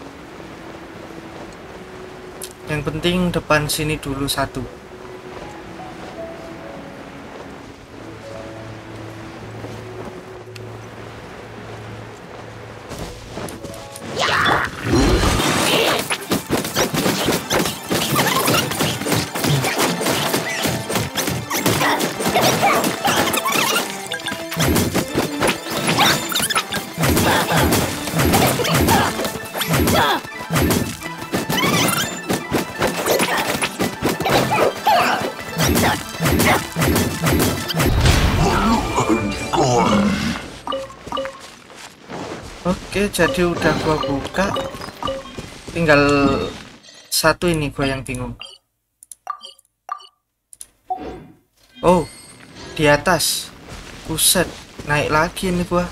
Yang penting depan sini dulu satu. Oke, jadi udah gua buka. Tinggal satu ini gua yang bingung. Oh, di atas. Buset, naik lagi ini gua.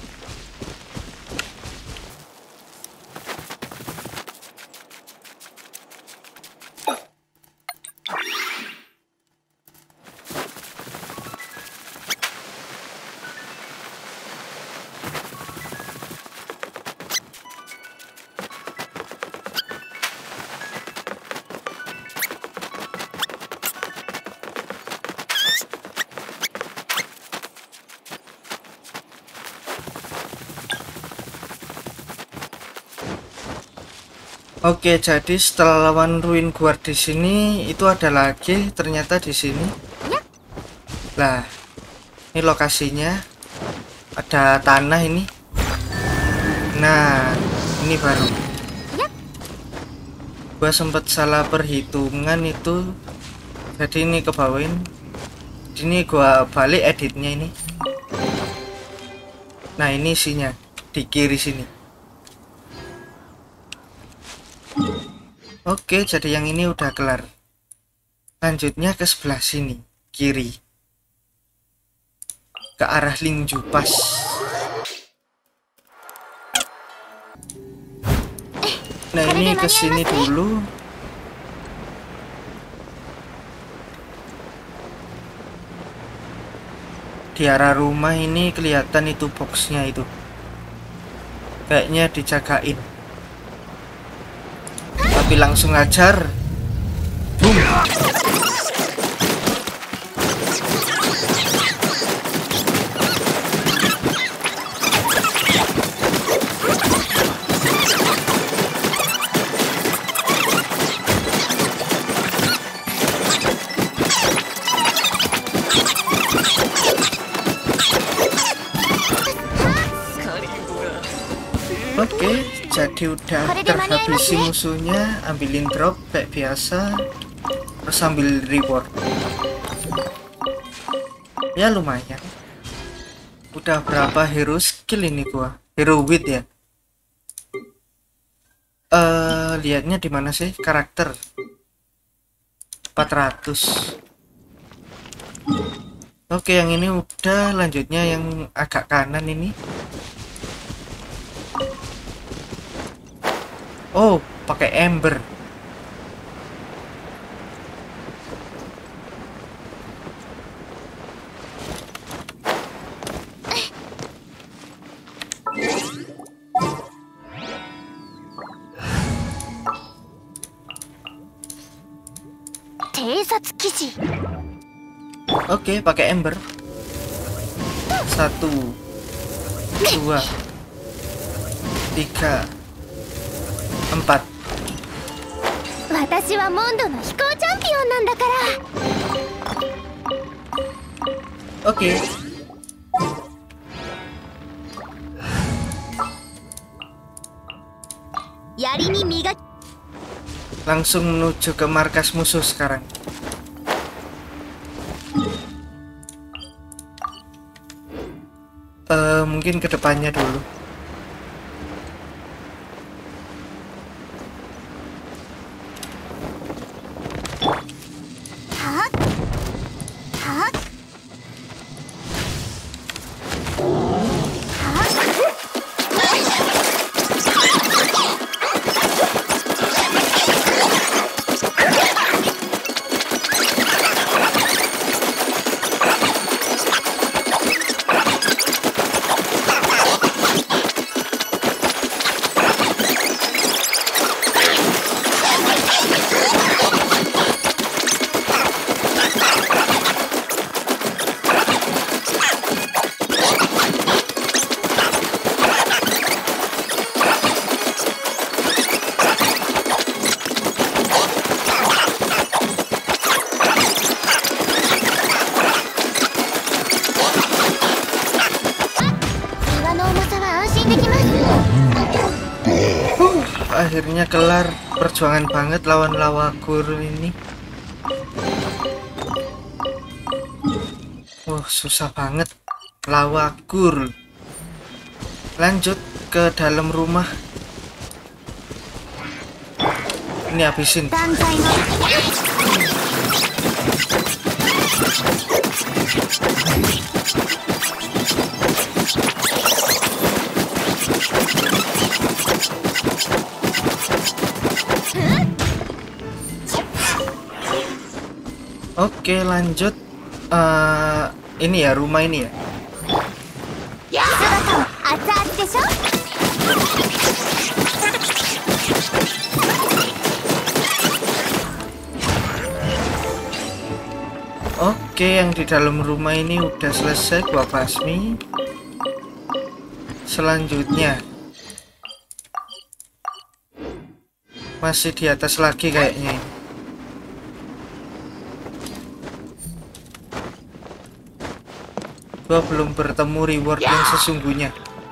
Oke, jadi setelah lawan ruin guard di sini, itu ada lagi ternyata di sini. Lah, ini lokasinya. Ada tanah ini. Nah, ini baru. Gua sempet salah perhitungan itu. Jadi ini ke bawain. Ini gua balik editnya ini. Nah, ini isinya di kiri sini. Oke, jadi yang ini udah kelar. Lanjutnya ke sebelah sini, kiri. Ke arah Lingju Pass. Nah, ini ke sini dulu. Di arah rumah ini kelihatan itu boxnya itu. Kayaknya dijagain. Tapi langsung ajar. Boom. Oke, jadi udah terhabisi musuhnya. Ambilin drop kayak biasa, terus ambil reward. Ya lumayan. Udah berapa hero skill ini gua? Hero wit ya. Lihatnya di mana sih karakter? 400. Oke, yang ini udah. Lanjutnya yang agak kanan ini. Oh, pakai ember. Oke, pakai ember. 1, 2, 3, 4. 私はモンドの飛行チャンピオンなんだから。 Oke. Langsung menuju ke markas musuh sekarang. Mungkin ke depannya dulu. Akhirnya kelar, perjuangan banget lawan Lawagur ini. Susah banget Lawagur. Lanjut ke dalam rumah. Ini habisin. Oke, lanjut. Ini ya, rumah ini ya. Oke, yang di dalam rumah ini udah selesai gua basmi. Selanjutnya masih di atas lagi kayaknya. Gua belum bertemu reward yang sesungguhnya.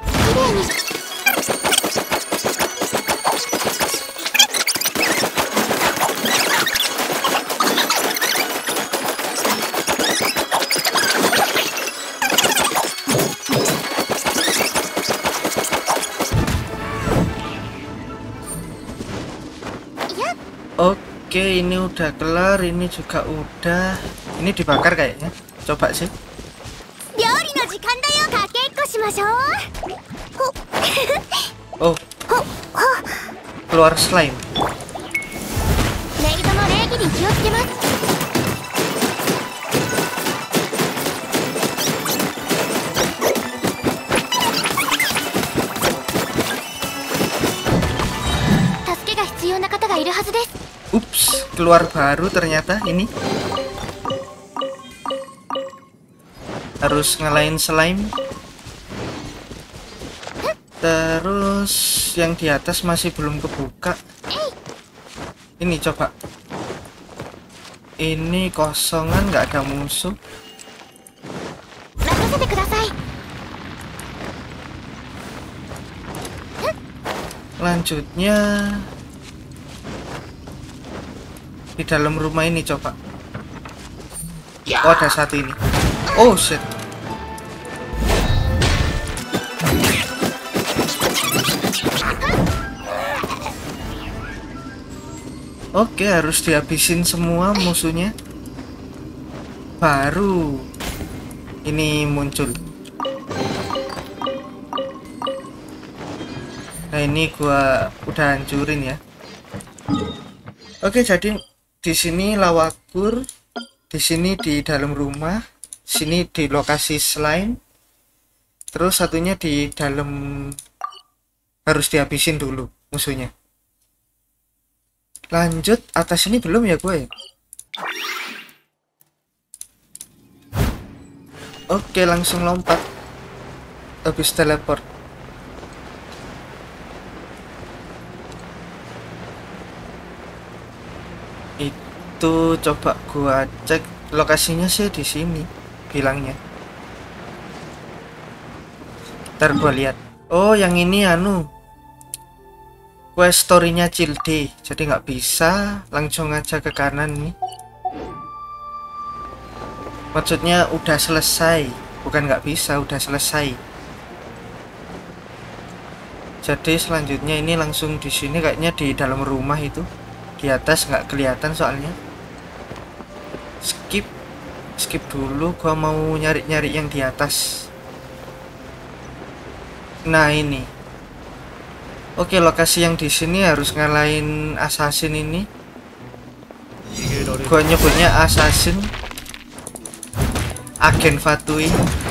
Oke, ini udah kelar, ini juga udah. Ini dibakar kayaknya. Coba sih. Oh, keluar slime. Ups, keluar baru ternyata ini. Harus ngalahin slime. Terus yang di atas masih belum kebuka. Ini coba. Ini kosongan, nggak ada musuh. Lanjutnya di dalam rumah ini coba. Oh, ada satu ini. Oh shit. Oke, harus dihabisin semua musuhnya baru ini muncul. Nah, ini gua udah hancurin ya. Oke, jadi di sini lawakur, di sini di dalam rumah, sini di lokasi slime, terus satunya di dalam, harus dihabisin dulu musuhnya. Lanjut atas ini belum ya gue? Oke, langsung lompat habis teleport. Itu coba gua cek lokasinya sih di sini bilangnya. Ntar gua lihat. Oh, yang ini anu quest story-nya Cilde, jadi nggak bisa langsung aja ke kanan nih. Maksudnya udah selesai, bukan nggak bisa, udah selesai. Jadi selanjutnya ini langsung di sini, kayaknya di dalam rumah itu, di atas nggak kelihatan soalnya. Skip dulu, gua mau nyari-nyari yang di atas. Nah ini. Oke, lokasi yang di sini harus ngalahin assassin ini. Gua nyebutnya assassin Agen Fatui.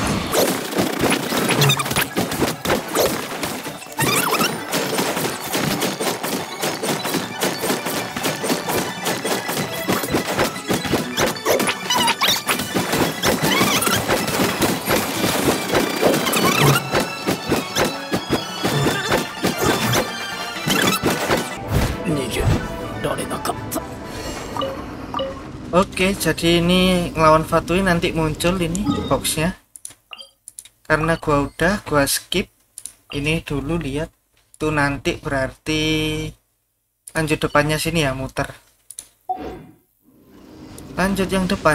Oke, jadi ini ngelawan Fatui nanti muncul ini boxnya. Karena gua skip ini dulu, lihat tuh, nanti berarti lanjut depannya sini ya, muter. Lanjut yang depan.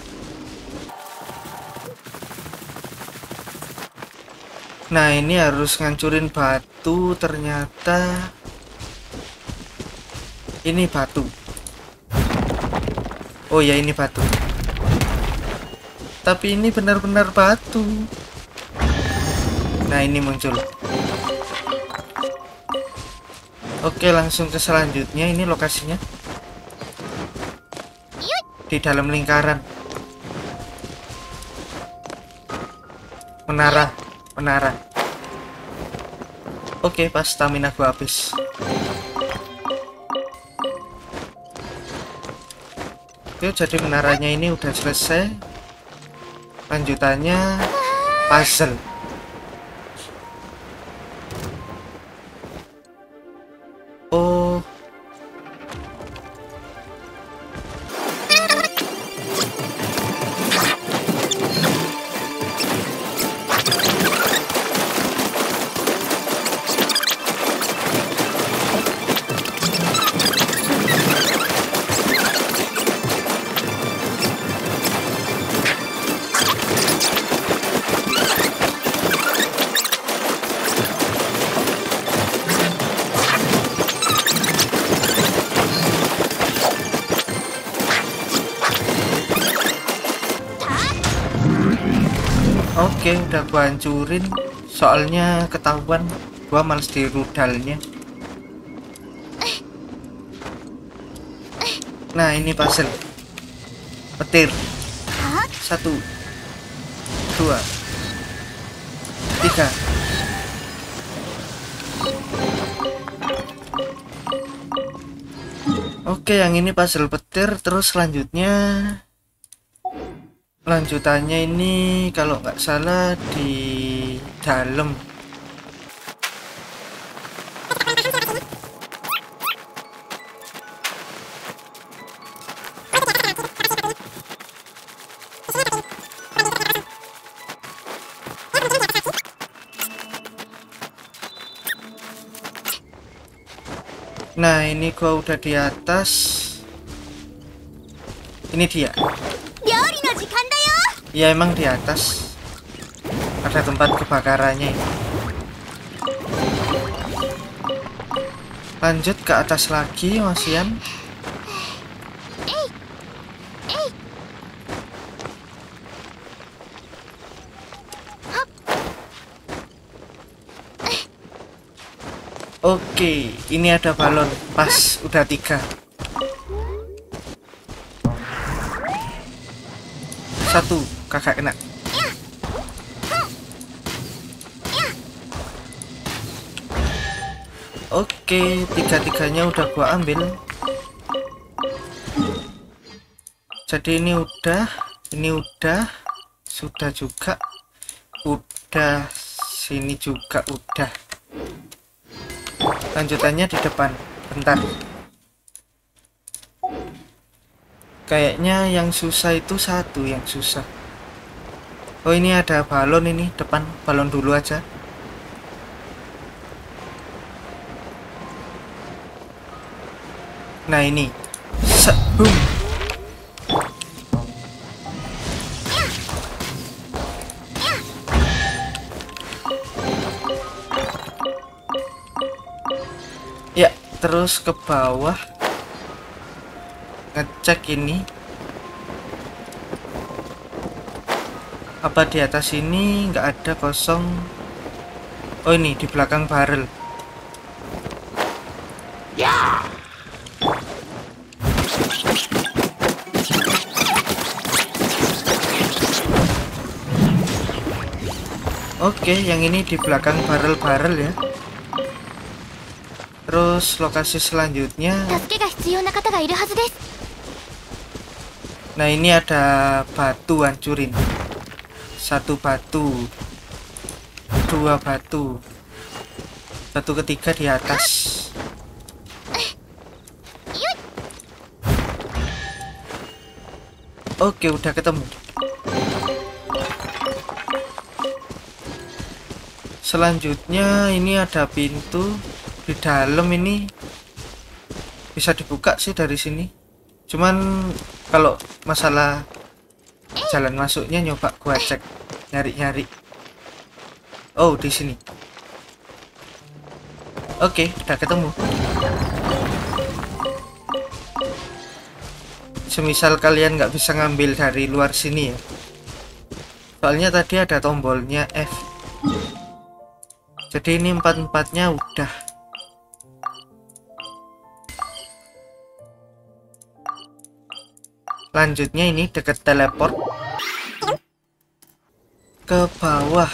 Nah, ini harus ngancurin batu, ternyata ini batu. Oh ya, ini batu. Tapi ini benar-benar batu. Nah, ini muncul. Oke, langsung ke selanjutnya. Ini lokasinya di dalam lingkaran. Menara. Oke, pas stamina gua habis. Oke, jadi menaranya ini udah selesai. Lanjutannya puzzle. Oh, oke, udah gua hancurin. Soalnya ketahuan gua males di rudalnya. Nah, ini puzzle. Petir. 1 2 3. Oke, yang ini puzzle petir. Terus lanjutannya ini kalau nggak salah di dalam. Nah, ini gua udah di atas. Ini dia. Ya, emang di atas ada tempat kebakarannya ini. Lanjut ke atas lagi, Masian. Oke, ini ada balon. Pas, udah 3. 1, kakak kena. Oke, 3-3-nya udah gua ambil. Jadi ini udah, sudah juga, udah, sini juga udah. Lanjutannya di depan. Bentar. Kayaknya yang susah itu 1 yang susah. Oh, ini ada balon ini depan. Balon dulu aja. Nah, ini. Boom. Ya, terus ke bawah. Ngecek ini. Apa di atas ini nggak ada, kosong? Oh, ini di belakang barrel. Ya. Oke, yang ini di belakang barrel-barrel ya. Terus lokasi selanjutnya. Nah, ini ada batu, hancurin. 1 batu, 2 batu, batu ketiga di atas. Oke, udah ketemu. Selanjutnya ini ada pintu di dalam, ini bisa dibuka sih dari sini. Cuman kalau masalah jalan masuknya nyoba gua cek nyari-nyari. Oh, di sini. Oke, udah ketemu. Semisal kalian nggak bisa ngambil dari luar sini ya. Soalnya tadi ada tombolnya F. Jadi ini 4-4-nya udah. Lanjutnya ini deket teleport ke bawah.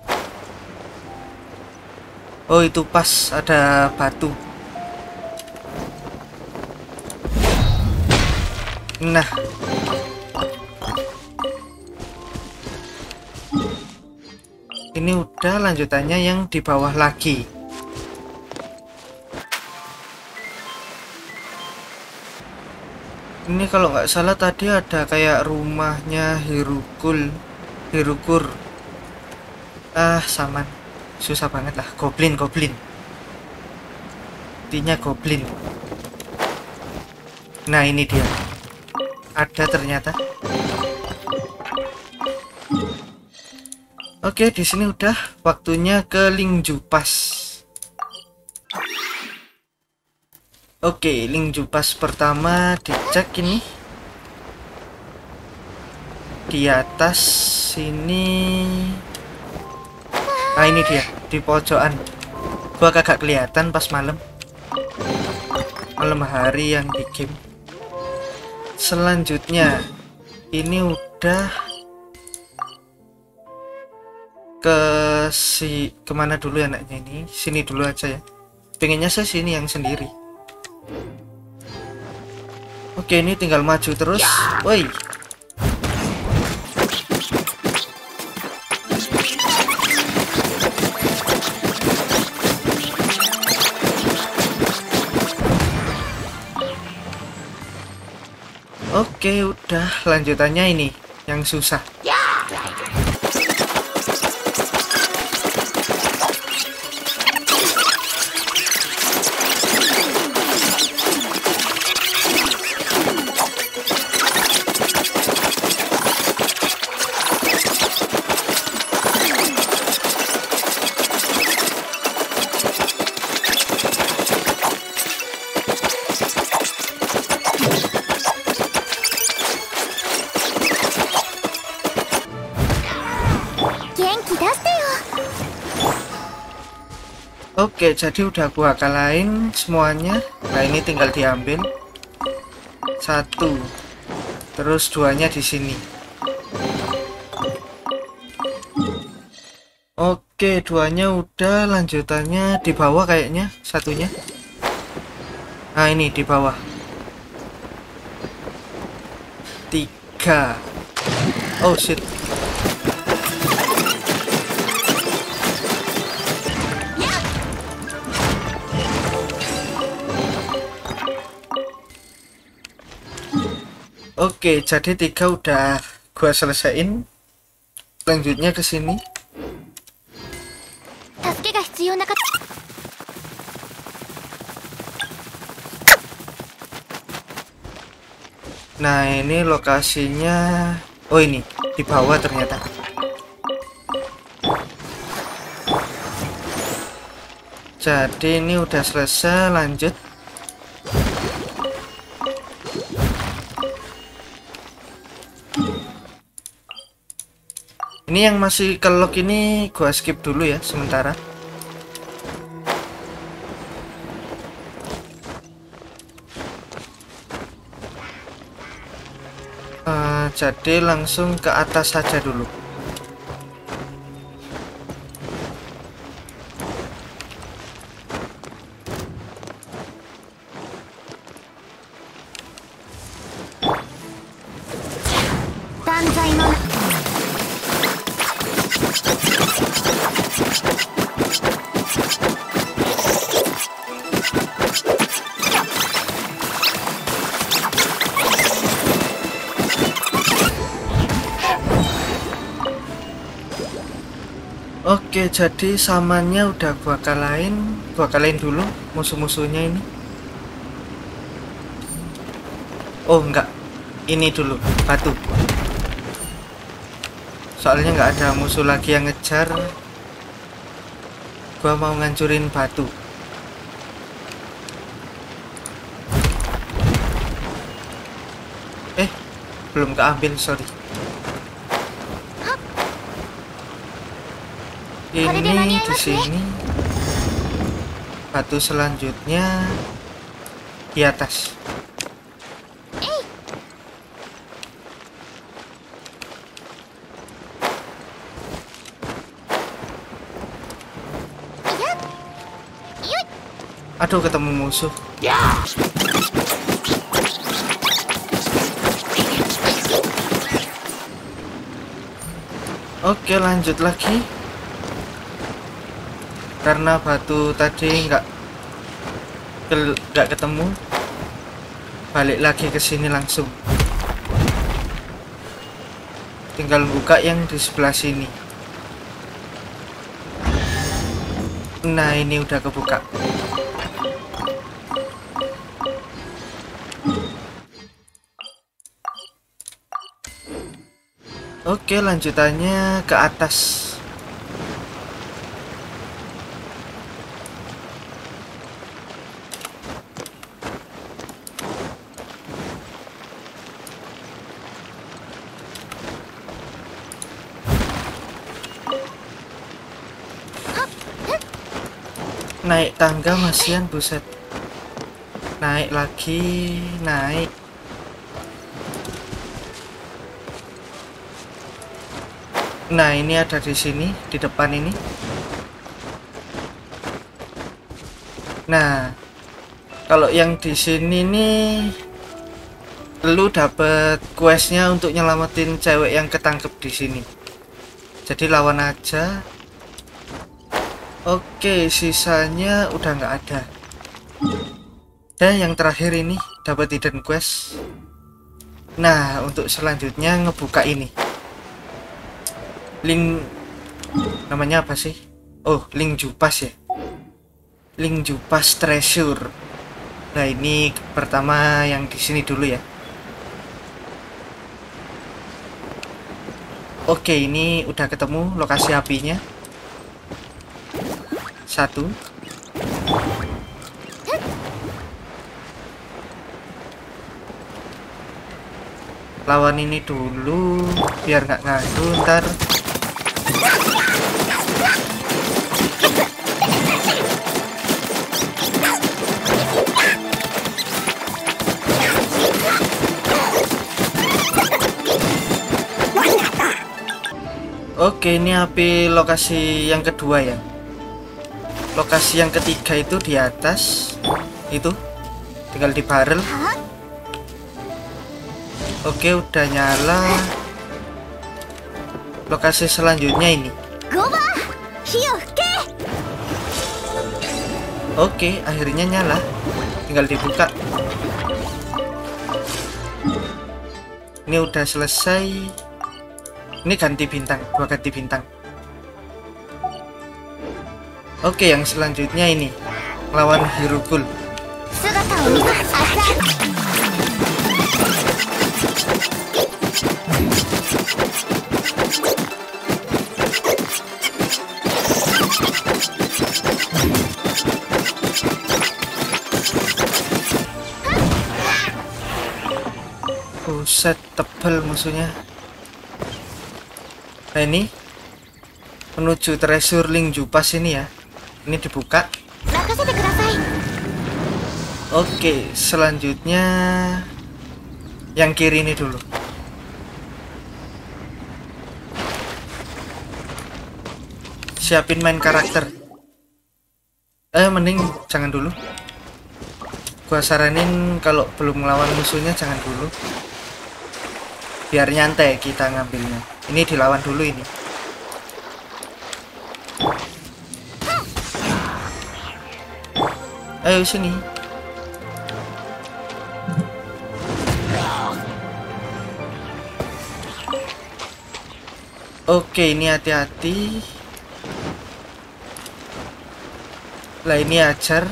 Oh, itu pas ada batu. Nah, ini udah, lanjutannya yang di bawah lagi. Ini kalau nggak salah tadi ada kayak rumahnya Hirukur. Saman. Susah banget lah. Goblin. Intinya goblin. Nah, ini dia. Ada ternyata. Oke, di sini udah. Waktunya ke Lingju Pass. Oke, Lingju Pass pertama dicek ini. Di atas sini. Nah, ini dia di pojokan. Gua kagak kelihatan pas malam hari yang di game. Selanjutnya ini udah kemana dulu anaknya ini? Sini dulu aja ya. Pengennya saya sini yang sendiri. Oke, ini tinggal maju terus. Woi. Oke, udah, lanjutannya ini yang susah. Oke, jadi udah gua kalahin semuanya. Nah, ini tinggal diambil. Satu. Terus duanya di sini. Oke, duanya udah, lanjutannya di bawah kayaknya satunya. Nah, ini di bawah. 3. Oh shit. Oke, jadi 3 udah gua selesaiin. Lanjutnya ke sini. Nah, ini lokasinya. Oh, ini di bawah ternyata. Jadi ini udah selesai, lanjut. Ini yang masih kelok ini gua skip dulu ya sementara. Jadi langsung ke atas saja dulu. Oke, jadi samannya udah gua kalahin dulu musuh-musuhnya ini. Oh enggak, ini dulu batu. Soalnya nggak ada musuh lagi yang ngejar. Gua mau ngancurin batu. Belum keambil, sorry. Ini di sini. Batu selanjutnya di atas. Aduh, ketemu musuh. Oke, lanjut lagi. Karena batu tadi nggak ketemu, balik lagi ke sini langsung. Tinggal buka yang di sebelah sini. Nah, ini udah kebuka. Oke, lanjutannya ke atas. Naik tangga masian, buset. Naik lagi, naik. Nah, ini ada di sini, di depan ini. Nah, kalau yang di sini nih, lu dapet questnya untuk nyelamatin cewek yang ketangkep di sini. Jadi lawan aja. Oke, sisanya udah nggak ada. Dan yang terakhir ini dapat hidden quest. Nah, untuk selanjutnya ngebuka ini. Link namanya apa sih? Oh, link Jupas ya. Link Jupas Treasure. Nah, ini pertama yang di sini dulu ya. Oke, ini udah ketemu lokasi apinya. 1. Lawan ini dulu biar nggak ngadu ntar. Oke, ini api lokasi yang kedua ya. Lokasi yang ketiga itu di atas. Itu tinggal di barrel. Oke, udah nyala. Lokasi selanjutnya ini. Oke, akhirnya nyala. Tinggal dibuka. Ini udah selesai. Ini ganti bintang, 2 ganti bintang. Oke, yang selanjutnya ini lawan Hirugul. Buset, tebal musuhnya. Nah, ini menuju treasure link Jupas ini ya. Ini dibuka. Oke, selanjutnya yang kiri ini dulu. Siapin main karakter. Mending jangan dulu. Gua saranin kalau belum melawan musuhnya jangan dulu. Biar nyantai kita ngambilnya. Ini dilawan dulu ini. Ayo sini. Oke, ini hati-hati. Lah ini ajar.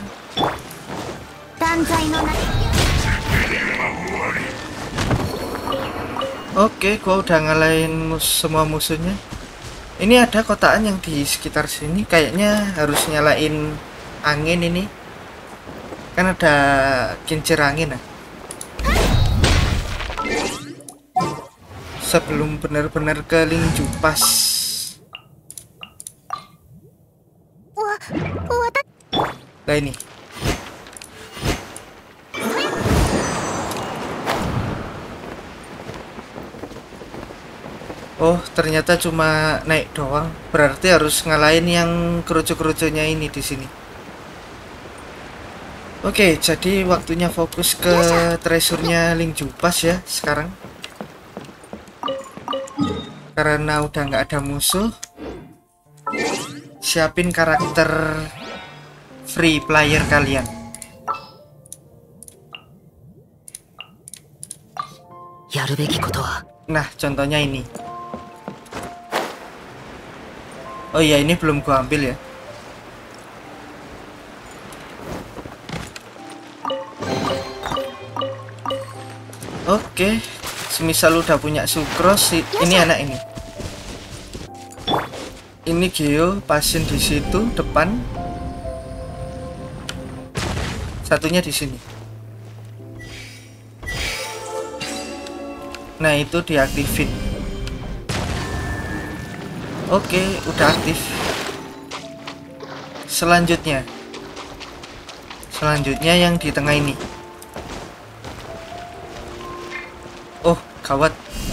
Oke, gua udah ngalahin semua musuhnya. Ini ada kotaan yang di sekitar sini. Kayaknya harus nyalain angin ini. Kan ada kincir angin nah. Sebelum benar-benar ke link Jupas. Nah ini. Oh, ternyata cuma naik doang. Berarti harus ngalahin yang kerucu-kerucunya ini di sini. Oke, jadi waktunya fokus ke treasure-nya link Jupas ya sekarang. Karena udah nggak ada musuh. Siapin karakter free player kalian. Nah, contohnya ini. Oh iya, ini belum gua ambil ya. Oke, semisal udah punya Sucrose, ini anak ini. Ini Geo, pasin di situ depan. Satunya di sini. Nah, itu diaktifin. Oke, udah aktif. Selanjutnya yang di tengah ini. Oh, gawat.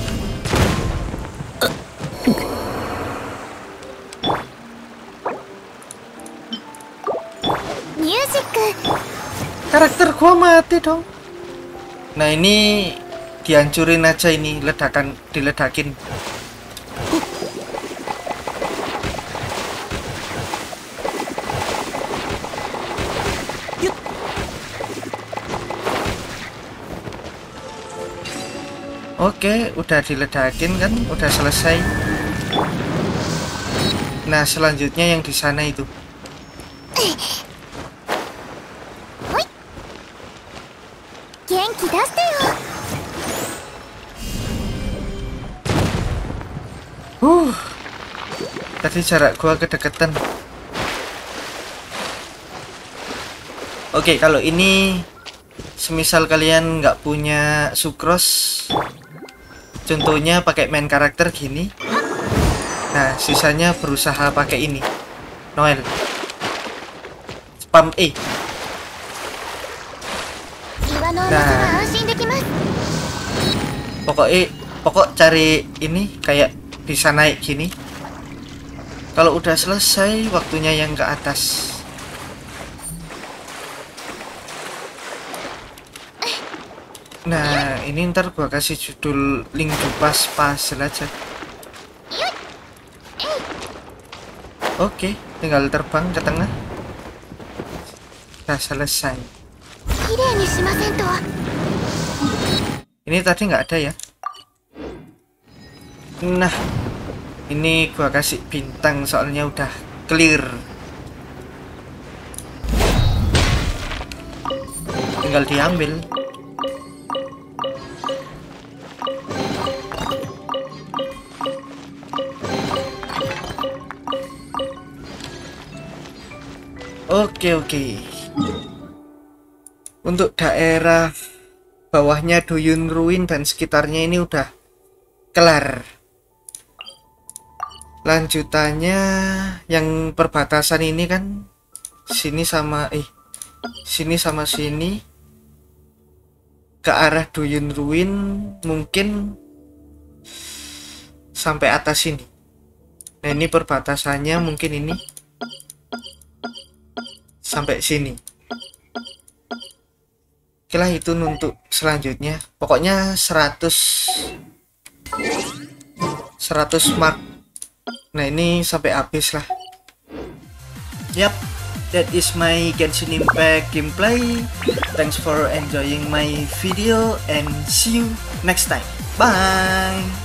Karakter gua mati dong. Nah, ini dihancurin aja ini, diledakin. Oke, udah diledakin kan, udah selesai. Nah, selanjutnya yang di sana itu. Tadi jarak gua kedeketan. Oke, kalau ini semisal kalian nggak punya Sucrose, contohnya pakai main karakter gini. Nah, sisanya berusaha pakai ini. Noel. Spam E. Nah, pokok cari ini kayak bisa naik gini. Kalau udah selesai, waktunya yang ke atas. Nah, ini ntar gua kasih judul link Jupas puzzle aja. Oke, tinggal terbang ke tengah. Udah selesai. Ini tadi nggak ada ya. Nah, ini gua kasih bintang soalnya udah clear. Tinggal diambil. Oke. Untuk daerah bawahnya Duyun Ruin dan sekitarnya ini udah kelar. Lanjutannya yang perbatasan ini kan sini sama sini ke arah Duyun Ruin, mungkin sampai atas sini. Nah, ini perbatasannya mungkin ini sampai sini. Oke lah, itu untuk selanjutnya. Pokoknya 100 mark. Nah, ini sampai habis lah. Yap, that is my Genshin Impact gameplay. Thanks for enjoying my video and see you next time. Bye.